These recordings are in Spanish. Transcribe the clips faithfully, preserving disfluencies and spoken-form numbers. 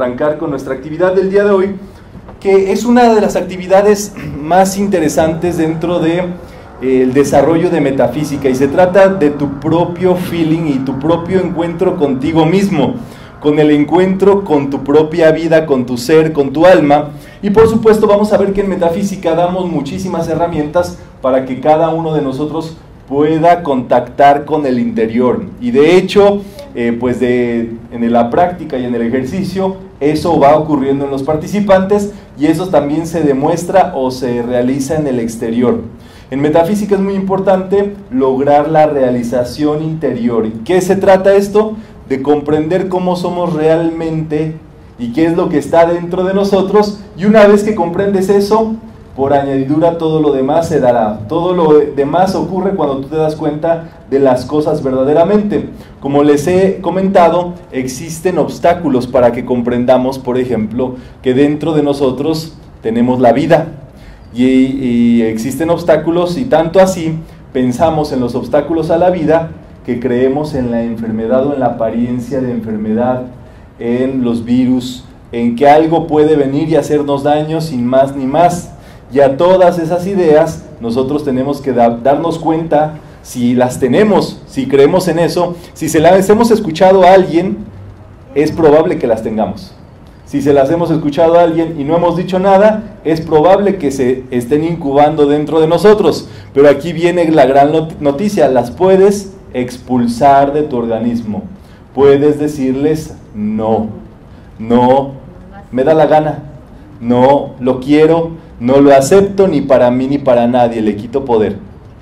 arrancar con nuestra actividad del día de hoy, que es una de las actividades más interesantes dentro de eh, el desarrollo de metafísica, y se trata de tu propio feeling y tu propio encuentro contigo mismo, con el encuentro con tu propia vida, con tu ser, con tu alma. Y por supuesto vamos a ver que en metafísica damos muchísimas herramientas para que cada uno de nosotros pueda contactar con el interior. Y de hecho, eh, pues de, en la práctica y en el ejercicio, eso va ocurriendo en los participantes, y eso también se demuestra o se realiza en el exterior. En metafísica es muy importante lograr la realización interior. ¿Qué se trata esto? De comprender cómo somos realmente y qué es lo que está dentro de nosotros, y una vez que comprendes eso, por añadidura todo lo demás se dará. Todo lo demás ocurre cuando tú te das cuenta de las cosas verdaderamente. Como les he comentado, existen obstáculos para que comprendamos, por ejemplo, que dentro de nosotros tenemos la vida, y, y existen obstáculos, y tanto así pensamos en los obstáculos a la vida que creemos en la enfermedad o en la apariencia de enfermedad, en los virus, en que algo puede venir y hacernos daño sin más ni más. Y a todas esas ideas nosotros tenemos que da, darnos cuenta si las tenemos, si creemos en eso. Si se las hemos escuchado a alguien, es probable que las tengamos. Si se las hemos escuchado a alguien y no hemos dicho nada, es probable que se estén incubando dentro de nosotros. Pero aquí viene la gran noticia: las puedes expulsar de tu organismo. Puedes decirles no, no me da la gana, no lo quiero, no lo acepto ni para mí ni para nadie, le quito poder.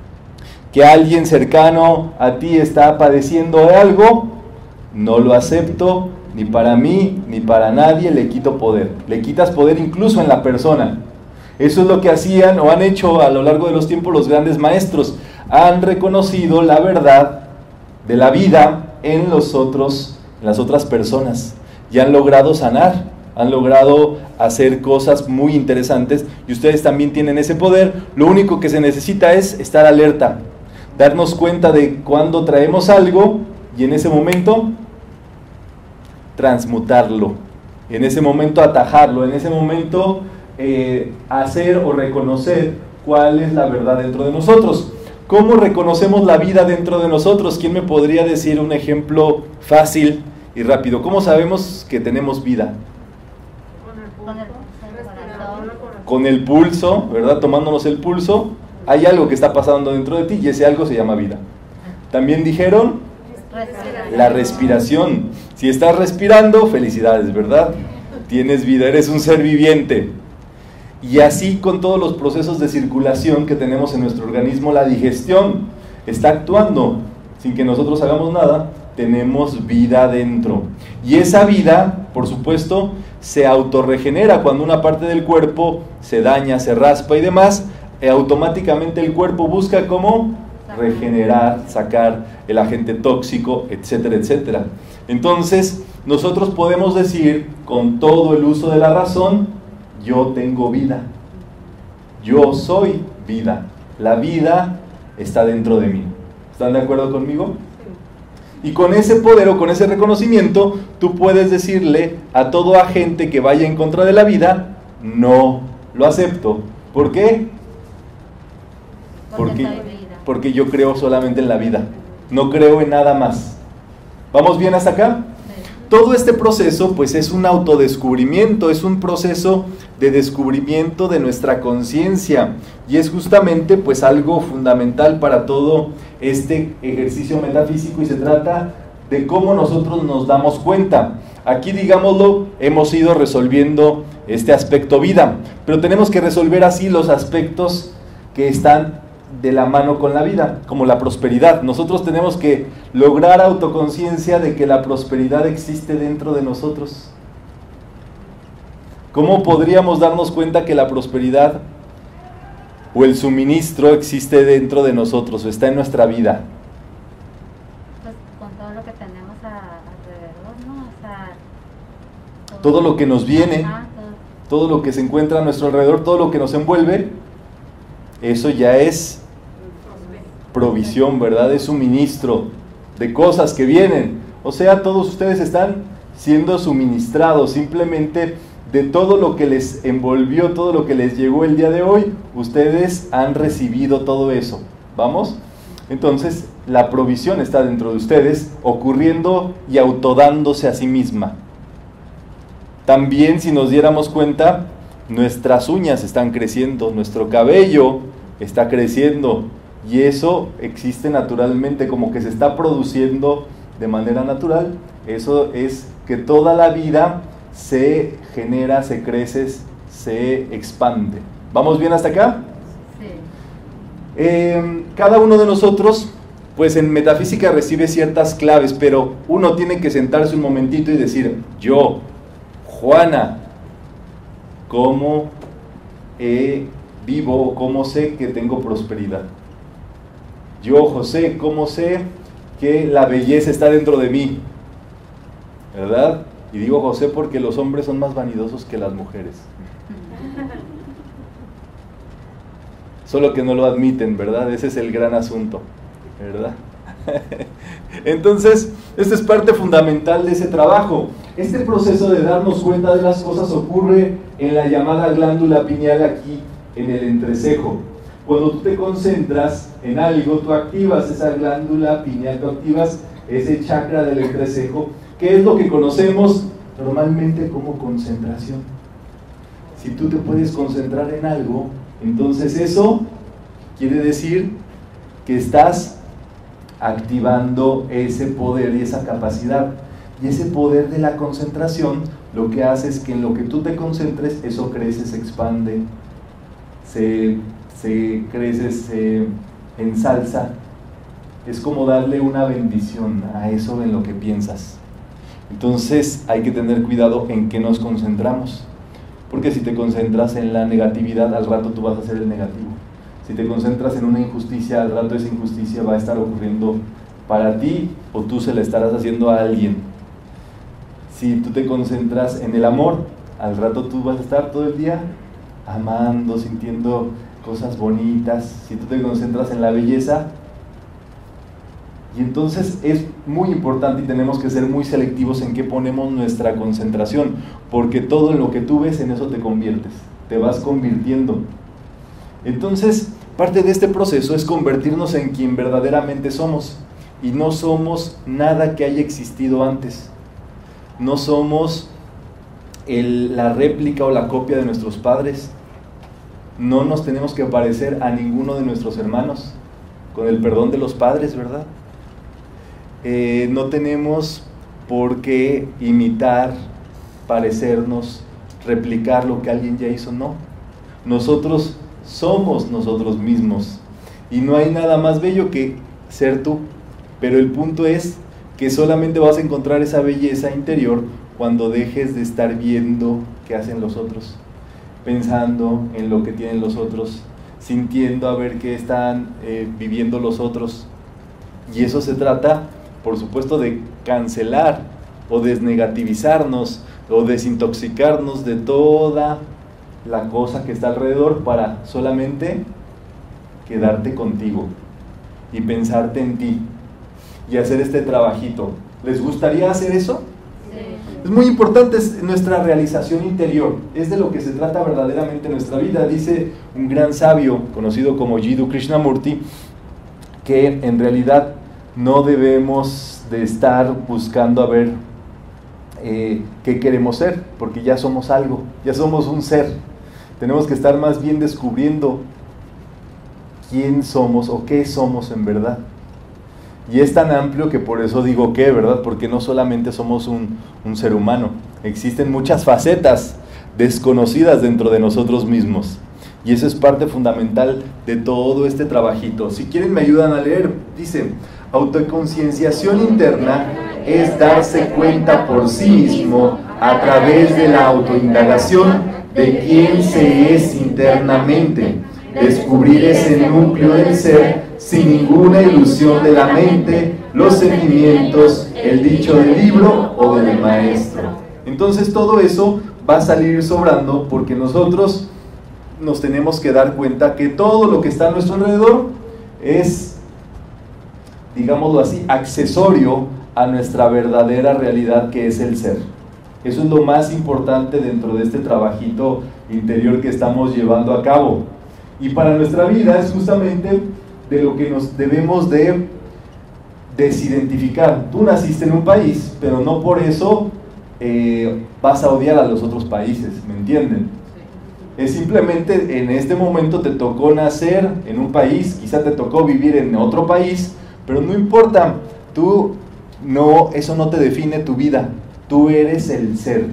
Que alguien cercano a ti está padeciendo de algo, no lo acepto ni para mí ni para nadie, le quito poder. Le quitas poder incluso en la persona. Eso es lo que hacían o han hecho a lo largo de los tiempos los grandes maestros. Han reconocido la verdad de la vida en los otros, en las otras personas, y han logrado sanar, han logrado hacer cosas muy interesantes, y ustedes también tienen ese poder. Lo único que se necesita es estar alerta, darnos cuenta de cuando traemos algo, y en ese momento transmutarlo, en ese momento atajarlo, en ese momento eh, hacer o reconocer cuál es la verdad dentro de nosotros. ¿Cómo reconocemos la vida dentro de nosotros? ¿Quién me podría decir un ejemplo fácil y rápido? ¿Cómo sabemos que tenemos vida? Con el pulso, ¿verdad? Tomándonos el pulso, hay algo que está pasando dentro de ti, y ese algo se llama vida. También dijeron la respiración. Si estás respirando, felicidades, ¿verdad? Tienes vida, eres un ser viviente. Y así con todos los procesos de circulación que tenemos en nuestro organismo, la digestión está actuando sin que nosotros hagamos nada. Tenemos vida dentro, y esa vida, por supuesto, se autorregenera. Cuando una parte del cuerpo se daña, se raspa y demás, eh, automáticamente el cuerpo busca cómo regenerar, sacar el agente tóxico, etcétera, etcétera. Entonces nosotros podemos decir con todo el uso de la razón: yo tengo vida, yo soy vida, la vida está dentro de mí. ¿Están de acuerdo conmigo? Y con ese poder o con ese reconocimiento, tú puedes decirle a todo agente que vaya en contra de la vida: no lo acepto. ¿Por qué? Porque, porque yo creo solamente en la vida, no creo en nada más. ¿Vamos bien hasta acá? Todo este proceso pues es un autodescubrimiento, es un proceso de descubrimiento de nuestra conciencia, y es justamente pues algo fundamental para todo este ejercicio metafísico, y se trata de cómo nosotros nos damos cuenta. Aquí, digámoslo, hemos ido resolviendo este aspecto vida, pero tenemos que resolver así los aspectos que están de la mano con la vida, como la prosperidad. Nosotros tenemos que lograr autoconciencia de que la prosperidad existe dentro de nosotros. ¿Cómo podríamos darnos cuenta que la prosperidad o el suministro existe dentro de nosotros o está en nuestra vida? Pues con todo lo que tenemos a, alrededor, ¿no? O sea, todo, todo lo que nos viene, ajá, todo. todo lo que se encuentra a nuestro alrededor, todo lo que nos envuelve, eso ya es provisión, ¿verdad? Es suministro de cosas que vienen. O sea, todos ustedes están siendo suministrados simplemente de todo lo que les envolvió, todo lo que les llegó el día de hoy. Ustedes han recibido todo eso. ¿Vamos? Entonces, la provisión está dentro de ustedes, ocurriendo y autodándose a sí misma. También, si nos diéramos cuenta, nuestras uñas están creciendo, nuestro cabello está creciendo, y eso existe naturalmente, como que se está produciendo de manera natural. Eso es que toda la vida se genera, se crece, se expande. ¿Vamos bien hasta acá? Sí. Eh, cada uno de nosotros, pues en metafísica recibe ciertas claves, pero uno tiene que sentarse un momentito y decir: yo, Juana, ¿cómo eh, vivo, cómo sé que tengo prosperidad? Yo, José, ¿cómo sé que la belleza está dentro de mí? ¿Verdad? Y digo José porque los hombres son más vanidosos que las mujeres. Solo que no lo admiten, ¿verdad? Ese es el gran asunto, ¿verdad? Entonces, esta es parte fundamental de ese trabajo. Este proceso de darnos cuenta de las cosas ocurre en la llamada glándula pineal, aquí en el entrecejo. Cuando tú te concentras en algo, tú activas esa glándula pineal, tú activas ese chakra del entrecejo, que es lo que conocemos normalmente como concentración. Si tú te puedes concentrar en algo, entonces eso quiere decir que estás activando ese poder y esa capacidad. Y ese poder de la concentración lo que hace es que en lo que tú te concentres, eso crece, se expande, se, se crece, se ensalza. Es como darle una bendición a eso en lo que piensas. Entonces hay que tener cuidado en qué nos concentramos, porque si te concentras en la negatividad, al rato tú vas a ser el negativo. Si te concentras en una injusticia, al rato esa injusticia va a estar ocurriendo para ti, o tú se la estarás haciendo a alguien. Si tú te concentras en el amor, al rato tú vas a estar todo el día amando, sintiendo cosas bonitas. Si tú te concentras en la belleza, y entonces es muy importante y tenemos que ser muy selectivos en qué ponemos nuestra concentración, porque todo en lo que tú ves, en eso te conviertes, te vas convirtiendo. Entonces, parte de este proceso es convertirnos en quien verdaderamente somos, y no somos nada que haya existido antes. No somos el, la réplica o la copia de nuestros padres. No nos tenemos que parecer a ninguno de nuestros hermanos, con el perdón de los padres, ¿verdad? Eh, no tenemos por qué imitar, parecernos, replicar lo que alguien ya hizo, no. Nosotros somos nosotros mismos, y no hay nada más bello que ser tú, pero el punto es que solamente vas a encontrar esa belleza interior cuando dejes de estar viendo qué hacen los otros, pensando en lo que tienen los otros, sintiendo a ver qué están eh, viviendo los otros. Y eso se trata, por supuesto, de cancelar o desnegativizarnos o desintoxicarnos de toda la cosa que está alrededor para solamente quedarte contigo y pensarte en ti y hacer este trabajito. ¿Les gustaría hacer eso? Sí. Es muy importante, es nuestra realización interior, es de lo que se trata verdaderamente nuestra vida. Dice un gran sabio conocido como Jiddu Krishnamurti que en realidad no debemos de estar buscando a ver eh, qué queremos ser, porque ya somos algo, ya somos un ser. Tenemos que estar más bien descubriendo quién somos o qué somos en verdad. Y es tan amplio que por eso digo qué, ¿verdad? Porque no solamente somos un, un ser humano, existen muchas facetas desconocidas dentro de nosotros mismos. Y eso es parte fundamental de todo este trabajito. Si quieren me ayudan a leer. Dice: autoconcienciación interna es darse cuenta por sí mismo a través de la autoindagación de quién se es internamente, descubrir ese núcleo del ser sin ninguna ilusión de la mente, los sentimientos, el dicho del libro o del maestro. Entonces todo eso va a salir sobrando, porque nosotros nos tenemos que dar cuenta que todo lo que está a nuestro alrededor es, digámoslo así, accesorio a nuestra verdadera realidad, que es el ser. Eso es lo más importante dentro de este trabajito interior que estamos llevando a cabo. Y para nuestra vida es justamente de lo que nos debemos de desidentificar. Tú naciste en un país, pero no por eso eh, vas a odiar a los otros países, ¿me entienden? Es simplemente en este momento te tocó nacer en un país, quizá te tocó vivir en otro país, pero no importa, tú no, eso no te define tu vida, tú eres el ser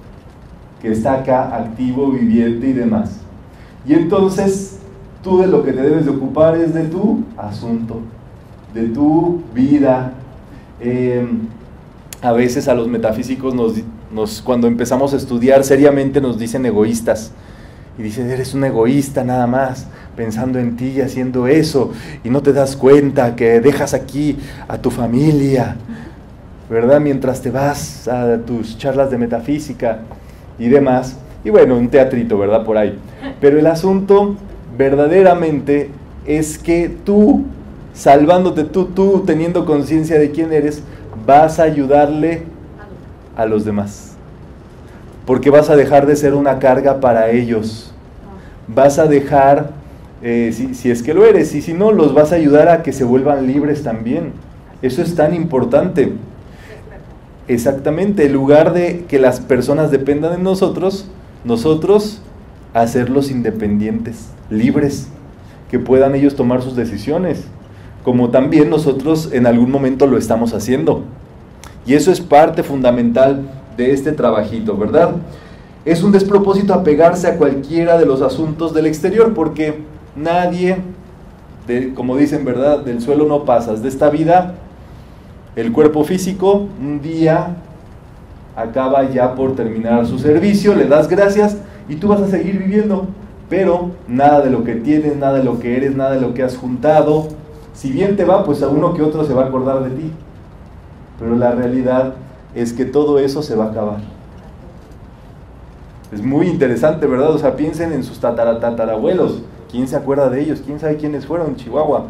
que está acá, activo, viviente y demás. Y entonces tú de lo que te debes de ocupar es de tu asunto, de tu vida. Eh, a veces a los metafísicos nos, nos, cuando empezamos a estudiar seriamente nos dicen egoístas. Y dicen, eres un egoísta nada más, pensando en ti y haciendo eso, y no te das cuenta que dejas aquí a tu familia, ¿verdad? Mientras te vas a tus charlas de metafísica y demás. Y bueno, un teatrito, ¿verdad? Por ahí. Pero el asunto verdaderamente es que tú, salvándote tú, tú teniendo conciencia de quién eres, vas a ayudarle a los demás. Porque vas a dejar de ser una carga para ellos. Vas a dejar, eh, si, si es que lo eres, y si no, los vas a ayudar a que se vuelvan libres también. Eso es tan importante. Exactamente, en lugar de que las personas dependan de nosotros, nosotros hacerlos independientes, libres, que puedan ellos tomar sus decisiones, como también nosotros en algún momento lo estamos haciendo. Y eso es parte fundamental de este trabajito, ¿verdad? Es un despropósito apegarse a cualquiera de los asuntos del exterior, porque nadie, de, como dicen, ¿verdad? Del suelo no pasas. De esta vida, el cuerpo físico un día acaba ya por terminar su servicio, le das gracias y tú vas a seguir viviendo, pero nada de lo que tienes, nada de lo que eres, nada de lo que has juntado, si bien te va, pues a uno que otro se va a acordar de ti, pero la realidad es que todo eso se va a acabar. Es muy interesante, ¿verdad? O sea, piensen en sus tataratatarabuelos. ¿Quién se acuerda de ellos? ¿Quién sabe quiénes fueron? Chihuahua.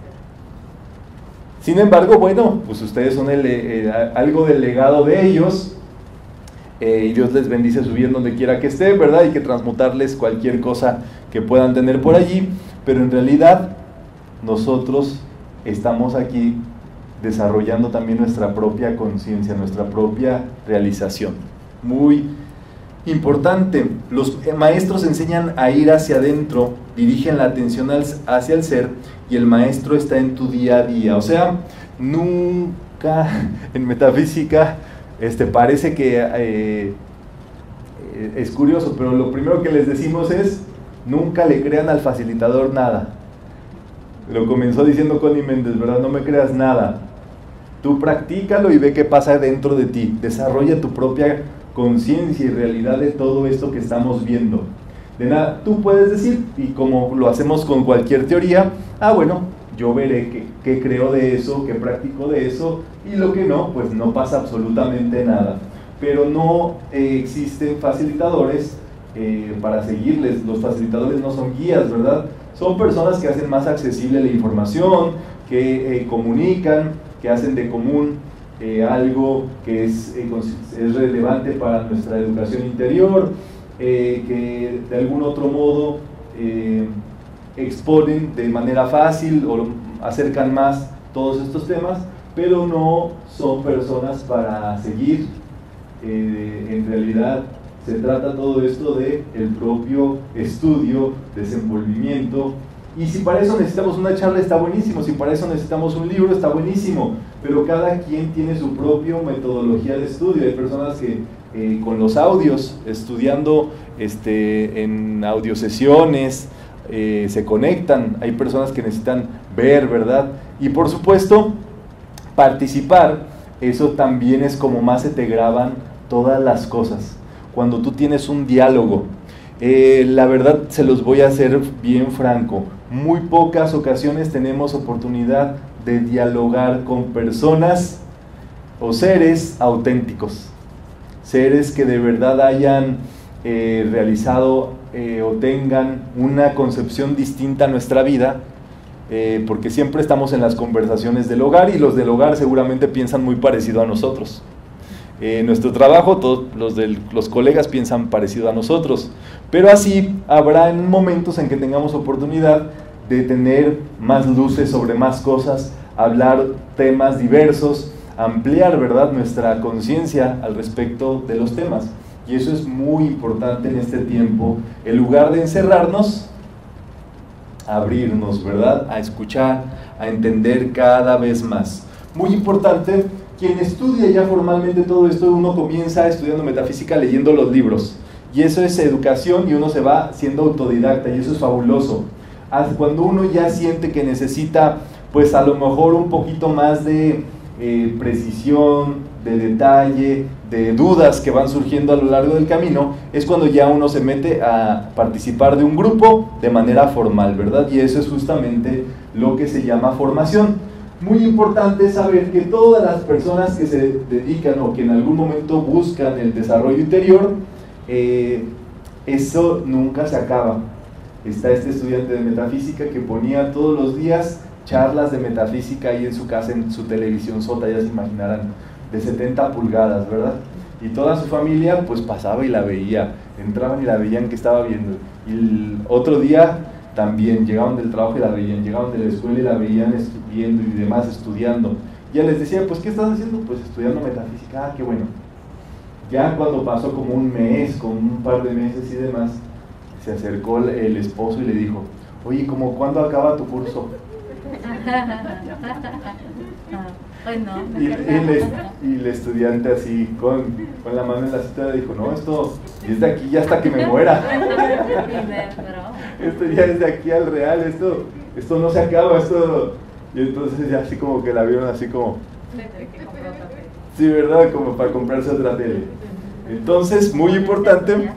Sin embargo, bueno, pues ustedes son el, eh, algo del legado de ellos, eh, y Dios les bendice su vida donde quiera que esté, ¿verdad? Hay que transmutarles cualquier cosa que puedan tener por allí, pero en realidad nosotros estamos aquí desarrollando también nuestra propia conciencia, nuestra propia realización. Muy importante. Los maestros enseñan a ir hacia adentro, dirigen la atención hacia el ser, y el maestro está en tu día a día. O sea, nunca en metafísica este, parece que eh, es curioso, pero lo primero que les decimos es, nunca le crean al facilitador nada. Lo comenzó diciendo Connie Méndez, ¿verdad? No me creas nada. Tú practícalo y ve qué pasa dentro de ti. Desarrolla tu propia conciencia y realidad de todo esto que estamos viendo. De nada, tú puedes decir, y como lo hacemos con cualquier teoría, ah, bueno, yo veré qué, qué creo de eso, qué practico de eso, y lo que no, pues no pasa absolutamente nada. Pero no eh, existen facilitadores eh, para seguirles. Los facilitadores no son guías, ¿verdad? Son personas que hacen más accesible la información, que eh, comunican, que hacen de común eh, algo que es, eh, es relevante para nuestra educación interior, eh, que de algún otro modo eh, exponen de manera fácil o acercan más todos estos temas, pero no son personas para seguir. Eh, en realidad se trata todo esto de el propio estudio, desenvolvimiento. Y si para eso necesitamos una charla, está buenísimo. Si para eso necesitamos un libro, está buenísimo. Pero cada quien tiene su propia metodología de estudio. Hay personas que eh, con los audios, estudiando este, en audiosesiones, eh, se conectan. Hay personas que necesitan ver, ¿verdad? Y por supuesto, participar. Eso también es como más se te graban todas las cosas. Cuando tú tienes un diálogo. Eh, la verdad, se los voy a hacer bien franco. Muy pocas ocasiones tenemos oportunidad de dialogar con personas o seres auténticos, seres que de verdad hayan eh, realizado eh, o tengan una concepción distinta a nuestra vida, eh, porque siempre estamos en las conversaciones del hogar y los del hogar seguramente piensan muy parecido a nosotros. Eh, nuestro trabajo, todos los, del, los colegas piensan parecido a nosotros, pero así habrá momentos en que tengamos oportunidad de tener más luces sobre más cosas, hablar temas diversos, ampliar, ¿verdad?, nuestra conciencia al respecto de los temas. Y eso es muy importante en este tiempo, en lugar de encerrarnos, abrirnos, ¿verdad?, a escuchar, a entender cada vez más. Muy importante, quien estudia ya formalmente todo esto, uno comienza estudiando metafísica leyendo los libros, y eso es educación y uno se va siendo autodidacta, y eso es fabuloso. Cuando uno ya siente que necesita, pues a lo mejor un poquito más de eh, precisión, de detalle, de dudas que van surgiendo a lo largo del camino, es cuando ya uno se mete a participar de un grupo de manera formal, ¿verdad? Y eso es justamente lo que se llama formación. Muy importante saber que todas las personas que se dedican o que en algún momento buscan el desarrollo interior, eh, eso nunca se acaba. Está este estudiante de metafísica que ponía todos los días charlas de metafísica ahí en su casa, en su televisión sota, ya se imaginarán, de setenta pulgadas, ¿verdad? Y toda su familia pues pasaba y la veía, entraban y la veían que estaba viendo. Y el otro día también llegaban del trabajo y la veían, llegaban de la escuela y la veían viendo y demás, estudiando. Y ya les decía, pues ¿qué estás haciendo? Pues estudiando metafísica. Ah, qué bueno. Ya cuando pasó como un mes, como un par de meses y demás, se acercó el esposo y le dijo, oye, ¿cómo cuándo acaba tu curso? Y, y, el, y el estudiante así con, con la mano en la cintura dijo, no, esto es de aquí ya hasta que me muera. Esto ya es de aquí al real, esto, esto no se acaba, esto. Y entonces ya así como que la vieron así como, sí, ¿verdad? Como para comprarse otra tele. Entonces, muy importante,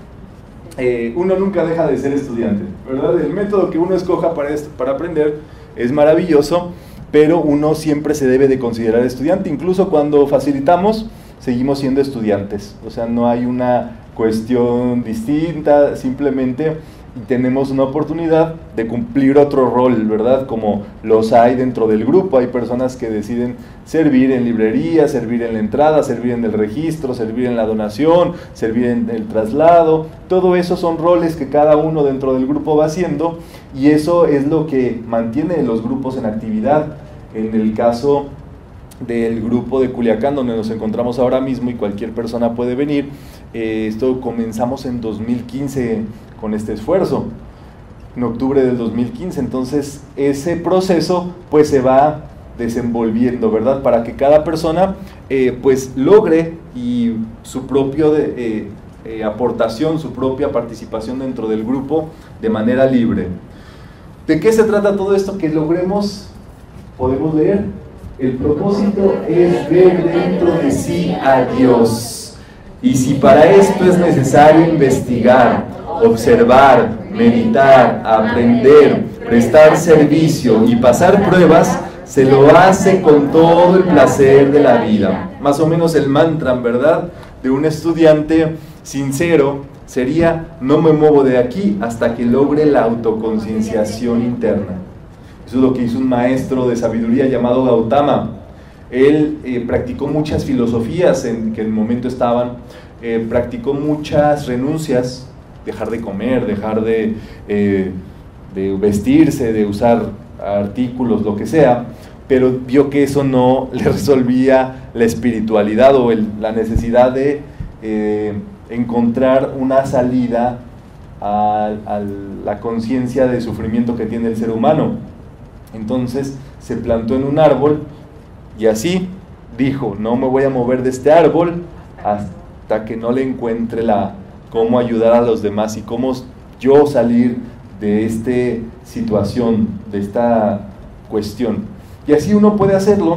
eh, uno nunca deja de ser estudiante, ¿verdad? El método que uno escoja para, esto, para aprender es maravilloso, pero uno siempre se debe de considerar estudiante, incluso cuando facilitamos, seguimos siendo estudiantes, o sea, no hay una cuestión distinta, simplemente tenemos una oportunidad de cumplir otro rol, ¿verdad? Como los hay dentro del grupo, hay personas que deciden servir en librería, servir en la entrada, servir en el registro, servir en la donación, servir en el traslado, todo eso son roles que cada uno dentro del grupo va haciendo, y eso es lo que mantiene los grupos en actividad. En el caso del grupo de Culiacán, donde nos encontramos ahora mismo y cualquier persona puede venir, eh, esto comenzamos en dos mil quince con este esfuerzo, en octubre del dos mil quince, entonces ese proceso pues se va desenvolviendo, ¿verdad? Para que cada persona eh, pues logre y su propia eh, eh, aportación, su propia participación dentro del grupo de manera libre. ¿De qué se trata todo esto? Que logremos, podemos leer, el propósito es ver dentro de sí a Dios, y si para esto es necesario investigar, observar, meditar, aprender, prestar servicio y pasar pruebas, se lo hace con todo el placer de la vida. Más o menos el mantra, ¿verdad?, de un estudiante sincero sería: no me muevo de aquí hasta que logre la autoconcienciación interna. Eso es lo que hizo un maestro de sabiduría llamado Gautama. Él eh, practicó muchas filosofías en que en el momento estaban, eh, practicó muchas renuncias, dejar de comer, dejar de, eh, de vestirse, de usar artículos, lo que sea, pero vio que eso no le resolvía la espiritualidad o el, la necesidad de eh, encontrar una salida a, a la conciencia de sufrimiento que tiene el ser humano. Entonces se plantó en un árbol y así dijo: no me voy a mover de este árbol hasta que no le encuentre la cómo ayudar a los demás y cómo yo salir de esta situación, de esta cuestión. Y así uno puede hacerlo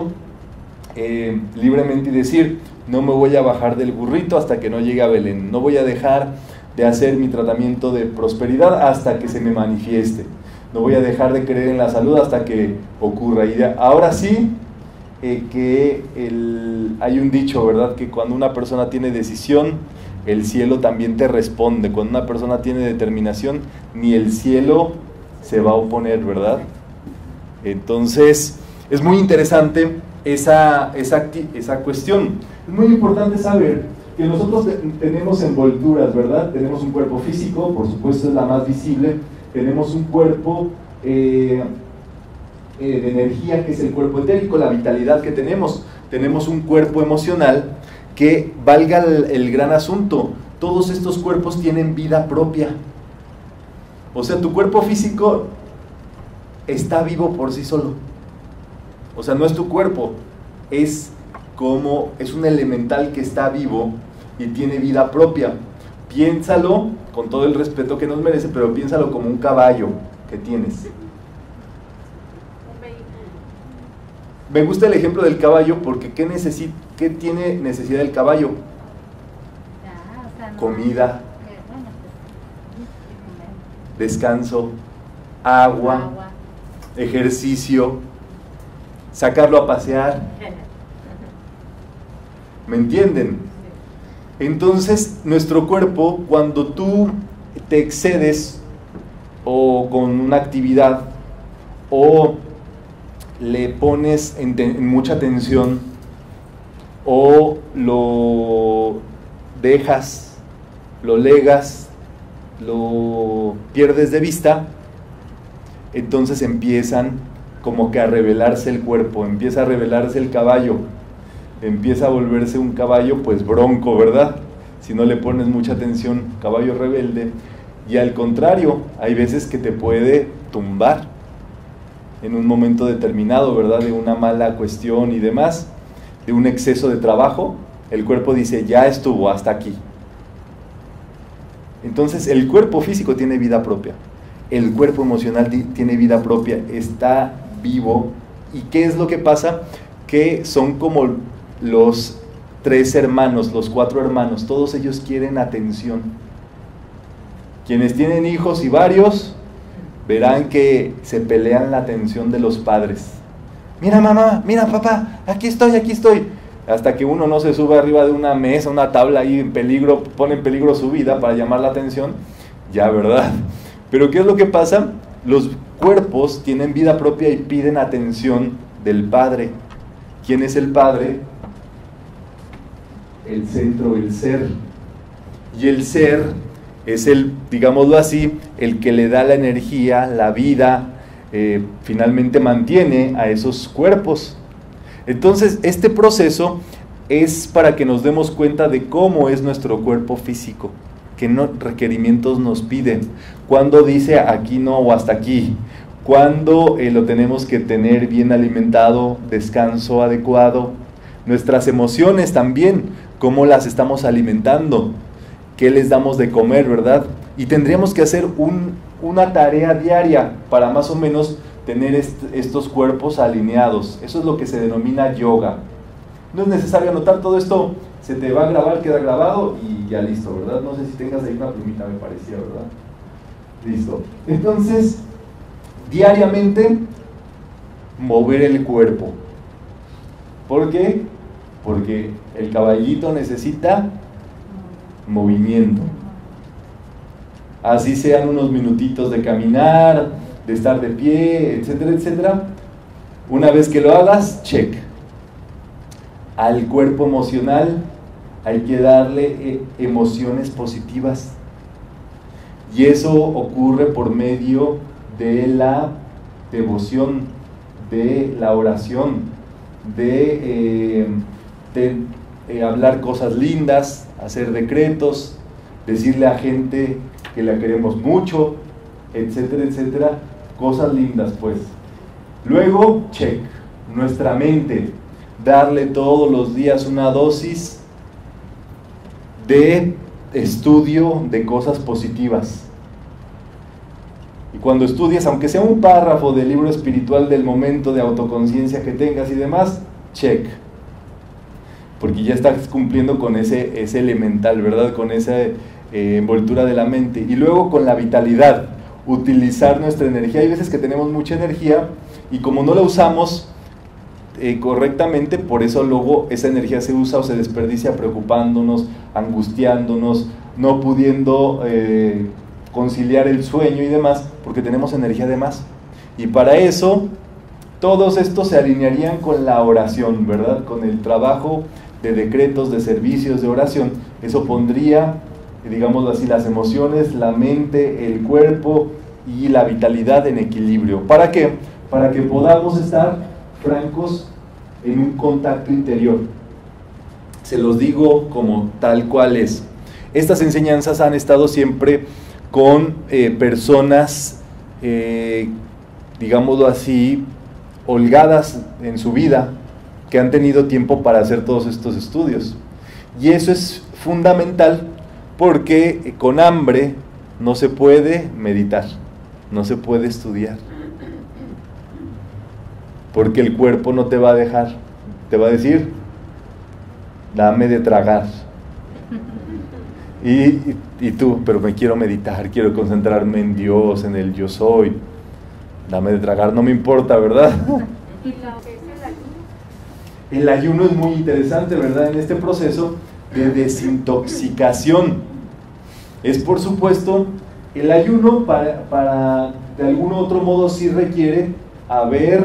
eh, libremente y decir: no me voy a bajar del burrito hasta que no llegue a Belén, no voy a dejar de hacer mi tratamiento de prosperidad hasta que se me manifieste, no voy a dejar de creer en la salud hasta que ocurra. Y de, ahora sí, eh, que el, hay un dicho, ¿verdad?, que cuando una persona tiene decisión, el cielo también te responde. Cuando una persona tiene determinación, ni el cielo se va a oponer, ¿verdad? Entonces, es muy interesante esa, esa, esa cuestión. Es muy importante saber que nosotros te, tenemos envolturas, ¿verdad? Tenemos un cuerpo físico, por supuesto es la más visible, tenemos un cuerpo eh, eh, de energía, que es el cuerpo etérico, la vitalidad que tenemos, tenemos un cuerpo emocional, que valga el, el gran asunto, todos estos cuerpos tienen vida propia. O sea, tu cuerpo físico está vivo por sí solo. O sea, no es tu cuerpo, es como, es un elemental que está vivo y tiene vida propia. Piénsalo, con todo el respeto que nos merece, pero piénsalo como un caballo que tienes. Me gusta el ejemplo del caballo porque ¿qué, necesi- qué tiene necesidad el caballo? Ya, o sea, no- Comida, que, bueno, pues, descanso, agua, agua. ejercicio, sacarlo a pasear. ¿Me entienden? Entonces, nuestro cuerpo, cuando tú te excedes o con una actividad o le pones en, te- en mucha tensión o lo dejas, lo legas, lo pierdes de vista, entonces empiezan como que a revelarse el cuerpo, empieza a revelarse el caballo, empieza a volverse un caballo pues bronco, ¿verdad? Si no le pones mucha atención, caballo rebelde. Y al contrario, hay veces que te puede tumbar en un momento determinado, ¿verdad? De una mala cuestión y demás, de un exceso de trabajo, el cuerpo dice, ya estuvo, hasta aquí. Entonces el cuerpo físico tiene vida propia, el cuerpo emocional tiene vida propia, está vivo. ¿Y qué es lo que pasa? Que son como los tres hermanos, los cuatro hermanos, todos ellos quieren atención. Quienes tienen hijos y varios, verán que se pelean la atención de los padres. Mira mamá, mira papá, aquí estoy, aquí estoy. Hasta que uno no se sube arriba de una mesa, una tabla ahí en peligro, pone en peligro su vida para llamar la atención, ya, ¿verdad? Pero ¿qué es lo que pasa? Los cuerpos tienen vida propia y piden atención del Padre. ¿Quién es el Padre? El centro, el ser. Y el ser es el, digámoslo así, el que le da la energía, la vida, eh, finalmente mantiene a esos cuerpos. Entonces, este proceso es para que nos demos cuenta de cómo es nuestro cuerpo físico, qué no, requerimientos nos pide, cuándo dice aquí no o hasta aquí, cuándo eh, lo tenemos que tener bien alimentado, descanso adecuado, nuestras emociones también, cómo las estamos alimentando, qué les damos de comer, ¿verdad? Y tendríamos que hacer un, una tarea diaria para más o menos tener est estos cuerpos alineados. Eso es lo que se denomina yoga. No es necesario anotar todo esto, se te va a grabar, queda grabado y ya listo, ¿verdad? No sé si tengas ahí una plumita, me parecía, ¿verdad? Listo. Entonces, diariamente, mover el cuerpo. ¿Por qué? Porque el caballito necesita movimiento. Así sean unos minutitos de caminar, de estar de pie, etcétera, etcétera. Una vez que lo hagas, check. Al cuerpo emocional hay que darle emociones positivas. Y eso ocurre por medio de la devoción, de la oración, de, eh, de eh, hablar cosas lindas, hacer decretos, decirle a gente que la queremos mucho, etcétera, etcétera. Cosas lindas, pues. Luego, check, nuestra mente, darle todos los días una dosis de estudio de cosas positivas. Y cuando estudies, aunque sea un párrafo del libro espiritual del momento de autoconciencia que tengas y demás, check. Porque ya estás cumpliendo con ese, ese elemental, ¿verdad? Con esa eh, envoltura de la mente. Y luego con la vitalidad, utilizar nuestra energía. Hay veces que tenemos mucha energía y como no la usamos eh, correctamente, por eso luego esa energía se usa o se desperdicia preocupándonos, angustiándonos, no pudiendo eh, conciliar el sueño y demás, porque tenemos energía de más. Y para eso todos estos se alinearían con la oración, ¿verdad? Con el trabajo de decretos, de servicios, de oración. Eso pondría, digámoslo así, las emociones, la mente, el cuerpo y la vitalidad en equilibrio. ¿Para qué? Para que podamos estar francos en un contacto interior. Se los digo como tal cual es. Estas enseñanzas han estado siempre con eh, personas, eh, digámoslo así, holgadas en su vida, que han tenido tiempo para hacer todos estos estudios. Y eso es fundamental porque con hambre no se puede meditar, no se puede estudiar. Porque el cuerpo no te va a dejar, te va a decir, dame de tragar. Y, y, y tú, pero me quiero meditar, quiero concentrarme en Dios, en el yo soy. Dame de tragar, no me importa, ¿verdad? ¿Y lo que es el ayuno? El ayuno es muy interesante, ¿verdad? En este proceso de desintoxicación. Es, por supuesto, el ayuno para, para de algún otro modo sí requiere haber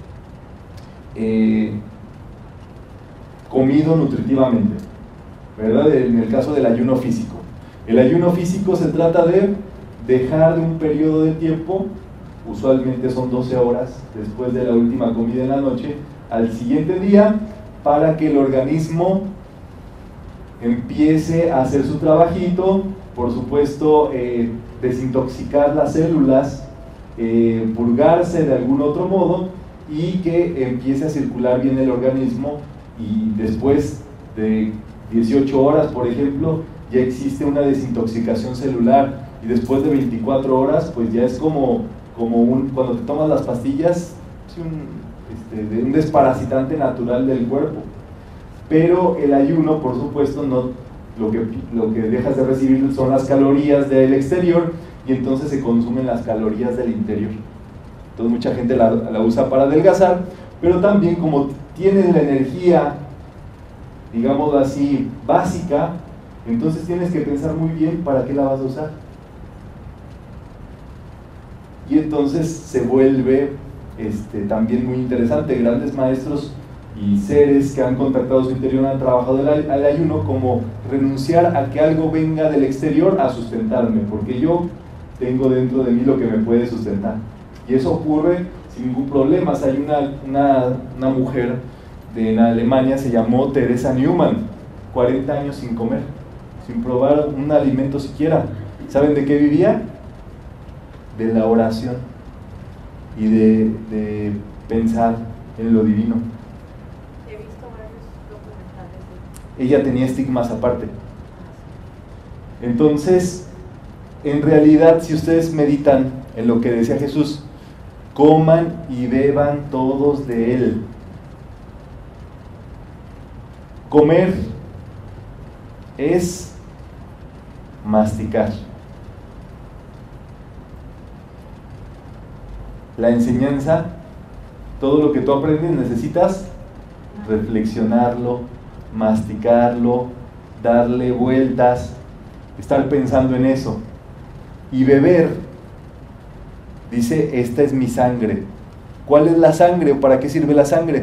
eh, comido nutritivamente, ¿verdad? En el caso del ayuno físico. El ayuno físico se trata de dejar de un periodo de tiempo, usualmente son doce horas después de la última comida en la noche, al siguiente día, para que el organismo empiece a hacer su trabajito, por supuesto, eh, desintoxicar las células, eh, purgarse de algún otro modo y que empiece a circular bien el organismo, y después de dieciocho horas, por ejemplo, ya existe una desintoxicación celular, y después de veinticuatro horas, pues ya es como, como un, cuando te tomas las pastillas, es un, este, de un desparasitante natural del cuerpo. Pero el ayuno, por supuesto, no, lo, que, lo que dejas de recibir son las calorías del exterior, y entonces se consumen las calorías del interior. Entonces mucha gente la, la usa para adelgazar, pero también como tienes la energía, digamos así, básica, entonces tienes que pensar muy bien para qué la vas a usar. Y entonces se vuelve este, también muy interesante. Grandes maestros y seres que han contactado su interior han trabajado el, el ayuno como renunciar a que algo venga del exterior a sustentarme, porque yo tengo dentro de mí lo que me puede sustentar. Y eso ocurre sin ningún problema. Hay una, una, una mujer de, en Alemania, se llamó Teresa Neumann, cuarenta años sin comer, sin probar un alimento siquiera. ¿Saben de qué vivía? De la oración y de, de pensar en lo divino. He visto varios documentales. Ella tenía estigmas aparte. Entonces, en realidad, si ustedes meditan en lo que decía Jesús, coman y beban todos de él. Comer es masticar. La enseñanza, todo lo que tú aprendes necesitas reflexionarlo, masticarlo, darle vueltas, estar pensando en eso. Y beber, dice, esta es mi sangre. ¿Cuál es la sangre o para qué sirve la sangre?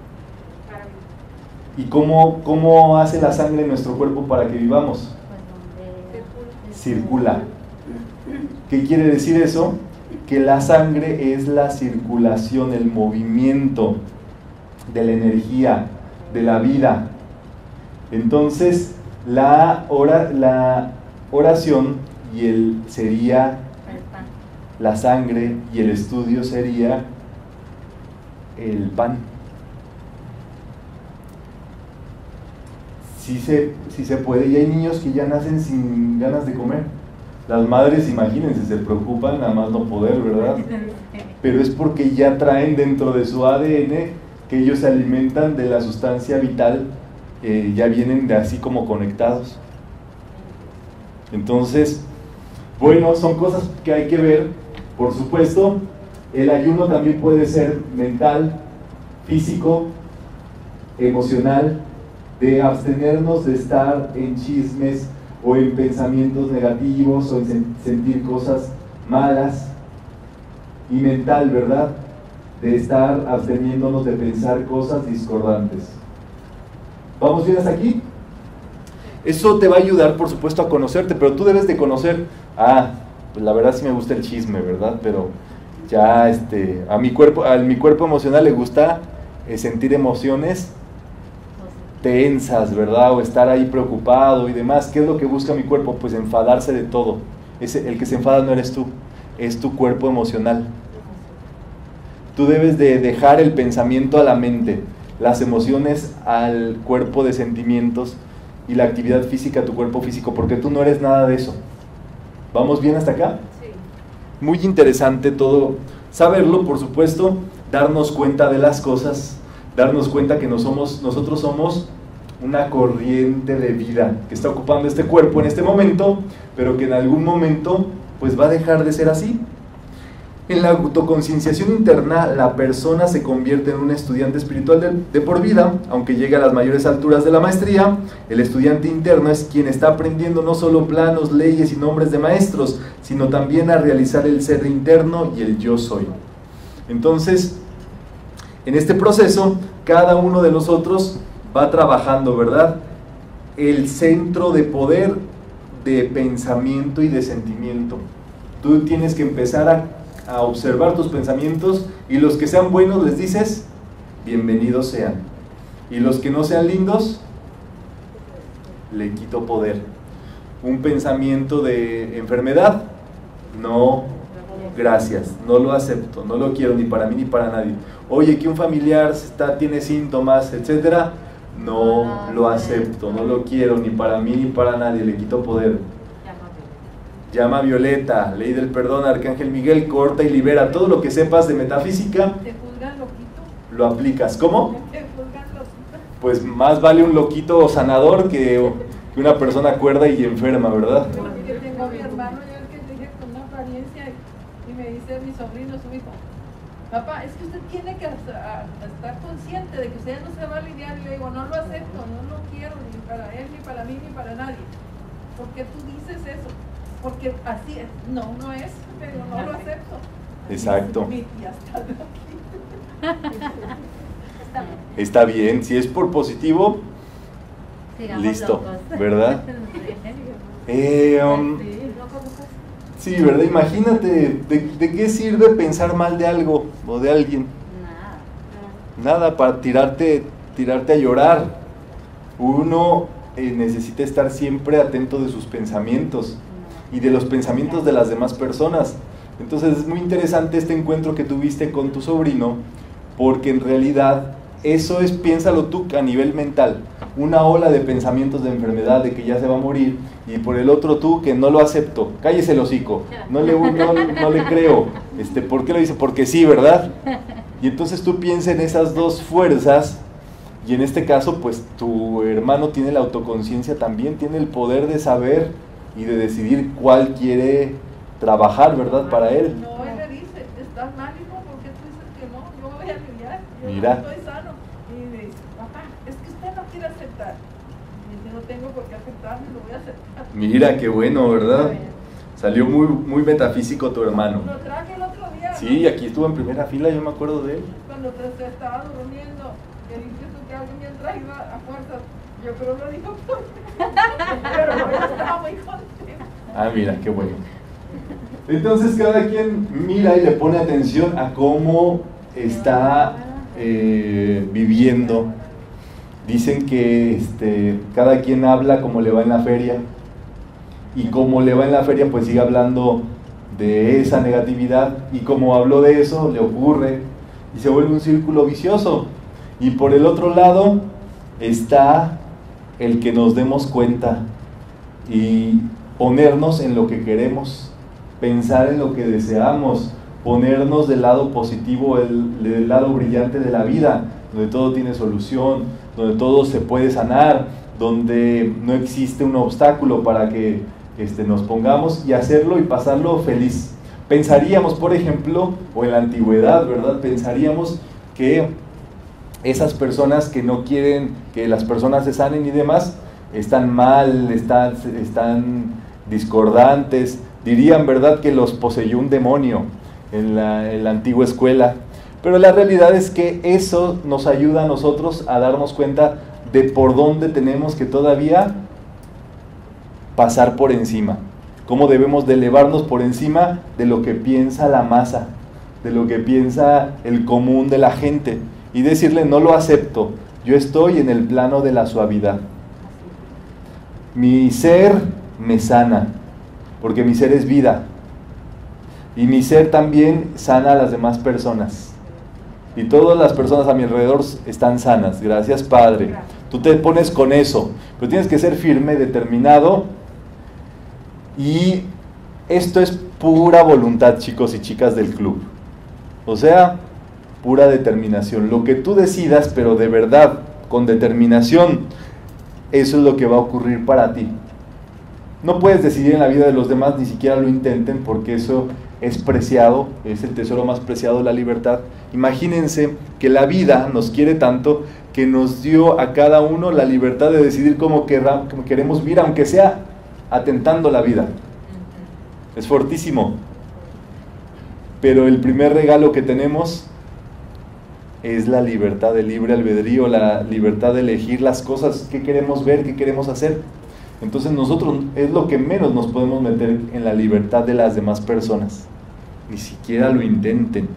¿Y cómo, cómo hace la sangre en nuestro cuerpo para que vivamos? Circula. ¿Qué quiere decir eso? Que la sangre es la circulación, el movimiento de la energía, de la vida. Entonces, la, ora, la oración y el sería la sangre, y el estudio sería el pan. Sí se, sí se puede, y hay niños que ya nacen sin ganas de comer. Las madres, imagínense, se preocupan nada más no poder, ¿verdad? Pero es porque ya traen dentro de su A D N que ellos se alimentan de la sustancia vital, eh, ya vienen de así como conectados. Entonces, bueno, son cosas que hay que ver. Por supuesto, el ayuno también puede ser mental, físico, emocional, de abstenernos de estar en chismes o en pensamientos negativos o en sen- sentir cosas malas, y mental, ¿verdad? de estar absteniéndonos de pensar cosas discordantes. ¿Vamos bien hasta aquí? Eso te va a ayudar, por supuesto, a conocerte, pero tú debes de conocer, ah, pues la verdad sí me gusta el chisme, ¿verdad? Pero ya, este, a mi cuerpo, a mi cuerpo emocional le gusta eh, sentir emociones tensas, ¿verdad? O estar ahí preocupado y demás. ¿Qué es lo que busca mi cuerpo? Pues enfadarse de todo. Ese, el que se enfada no eres tú, es tu cuerpo emocional. Tú debes de dejar el pensamiento a la mente, las emociones al cuerpo de sentimientos y la actividad física a tu cuerpo físico, porque tú no eres nada de eso. ¿Vamos bien hasta acá? Sí. Muy interesante todo, saberlo, por supuesto, darnos cuenta de las cosas, darnos cuenta que no somos, nosotros somos una corriente de vida que está ocupando este cuerpo en este momento, pero que en algún momento pues va a dejar de ser así. En la autoconcienciación interna, la persona se convierte en un estudiante espiritual de, de por vida, aunque llegue a las mayores alturas de la maestría. El estudiante interno es quien está aprendiendo no solo planos, leyes y nombres de maestros, sino también a realizar el ser interno y el yo soy. Entonces, en este proceso, cada uno de nosotros va trabajando, ¿verdad? El centro de poder de pensamiento y de sentimiento. Tú tienes que empezar a a observar tus pensamientos, y los que sean buenos les dices bienvenidos sean, y los que no sean lindos le quito poder. Un pensamiento de enfermedad, no, gracias, no lo acepto, no lo quiero ni para mí ni para nadie. Oye, que un familiar está, tiene síntomas, etcétera, no lo acepto, no lo quiero ni para mí ni para nadie, le quito poder. Llama a Violeta, ley del perdón, Arcángel Miguel, corta y libera. Todo lo que sepas de metafísica, ¿te juzgan loquito? Lo aplicas. ¿Cómo? ¿Te juzgan loquito? Pues más vale un loquito sanador que, que una persona cuerda y enferma, ¿verdad? Yo tengo a mi hermano, yo el que te dije con una apariencia, y me dice mi sobrino, su hijo, papá, es que usted tiene que estar consciente de que usted no se va a lidiar. Y le digo, no lo acepto, no lo quiero, ni para él, ni para mí, ni para nadie. ¿Por qué tú dices eso? Porque así es, no, no es, pero no lo acepto. Exacto. Mi tía está loquita. Está bien, si es por positivo, Sigamos listo, locos. ¿verdad? Eh, um, sí, ¿verdad? Imagínate, ¿de, ¿de qué sirve pensar mal de algo o de alguien? Nada. Nada, para tirarte, tirarte a llorar. Uno eh, necesita estar siempre atento de sus pensamientos y de los pensamientos de las demás personas. Entonces es muy interesante este encuentro que tuviste con tu sobrino, porque en realidad eso es, piénsalo tú a nivel mental, una ola de pensamientos de enfermedad, de que ya se va a morir, y por el otro tú que no lo acepto, cállese el hocico, no le, no, no le creo, este, ¿por qué lo dice? Porque sí, ¿verdad? Y entonces tú piensas en esas dos fuerzas, y en este caso pues tu hermano tiene la autoconciencia también, tiene el poder de saber y de decidir cuál quiere trabajar, ¿verdad? Para él. No, él le dice, estás mal, hijo, ¿por qué tú dices que no? Yo me voy a lidiar, yo Mira. no estoy sano. Y me dice, papá, es que usted no quiere aceptar. Y dice, no tengo por qué aceptarlo, lo voy a aceptar. Mira, qué bueno, ¿verdad? Salió muy, muy metafísico tu hermano. Lo traje el otro día. Sí, ¿no? aquí estuvo en primera fila, yo me acuerdo de él. Cuando te, te estaba durmiendo, que dices tú que alguien me ha traído a, a fuerzas. Yo creo lo dijo por mí. Pero yo estaba muy contenta. Ah, mira, qué bueno. Entonces cada quien mira y le pone atención a cómo está eh, viviendo. Dicen que este, cada quien habla como le va en la feria, y como le va en la feria pues sigue hablando de esa negatividad, y como habló de eso le ocurre y se vuelve un círculo vicioso. Y por el otro lado está el que nos demos cuenta y ponernos en lo que queremos, pensar en lo que deseamos, ponernos del lado positivo, el, del lado brillante de la vida, donde todo tiene solución, donde todo se puede sanar, donde no existe un obstáculo para que este, nos pongamos y hacerlo y pasarlo feliz. Pensaríamos, por ejemplo, o en la antigüedad, ¿verdad? Pensaríamos que esas personas que no quieren que las personas se sanen y demás, están mal, están, están discordantes, dirían, ¿verdad?, que los poseyó un demonio en la, en la antigua escuela. Pero la realidad es que eso nos ayuda a nosotros a darnos cuenta de por dónde tenemos que todavía pasar por encima. Cómo debemos de elevarnos por encima de lo que piensa la masa, de lo que piensa el común de la gente. Y decirle, no lo acepto, yo estoy en el plano de la suavidad. Mi ser me sana, porque mi ser es vida. Y mi ser también sana a las demás personas. Y todas las personas a mi alrededor están sanas. Gracias, Padre. Tú te pones con eso, pero tienes que ser firme, determinado. Y esto es pura voluntad, chicos y chicas del club. O sea, pura determinación. Lo que tú decidas, pero de verdad, con determinación, eso es lo que va a ocurrir para ti. No puedes decidir en la vida de los demás, ni siquiera lo intenten, porque eso es preciado, es el tesoro más preciado, la libertad. Imagínense que la vida nos quiere tanto que nos dio a cada uno la libertad de decidir cómo, querrá, cómo queremos vivir, aunque sea atentando la vida. Es fortísimo. Pero el primer regalo que tenemos es la libertad de libre albedrío, la libertad de elegir las cosas que queremos ver, que queremos hacer. Entonces nosotros es lo que menos nos podemos meter en la libertad de las demás personas. Ni siquiera lo intenten.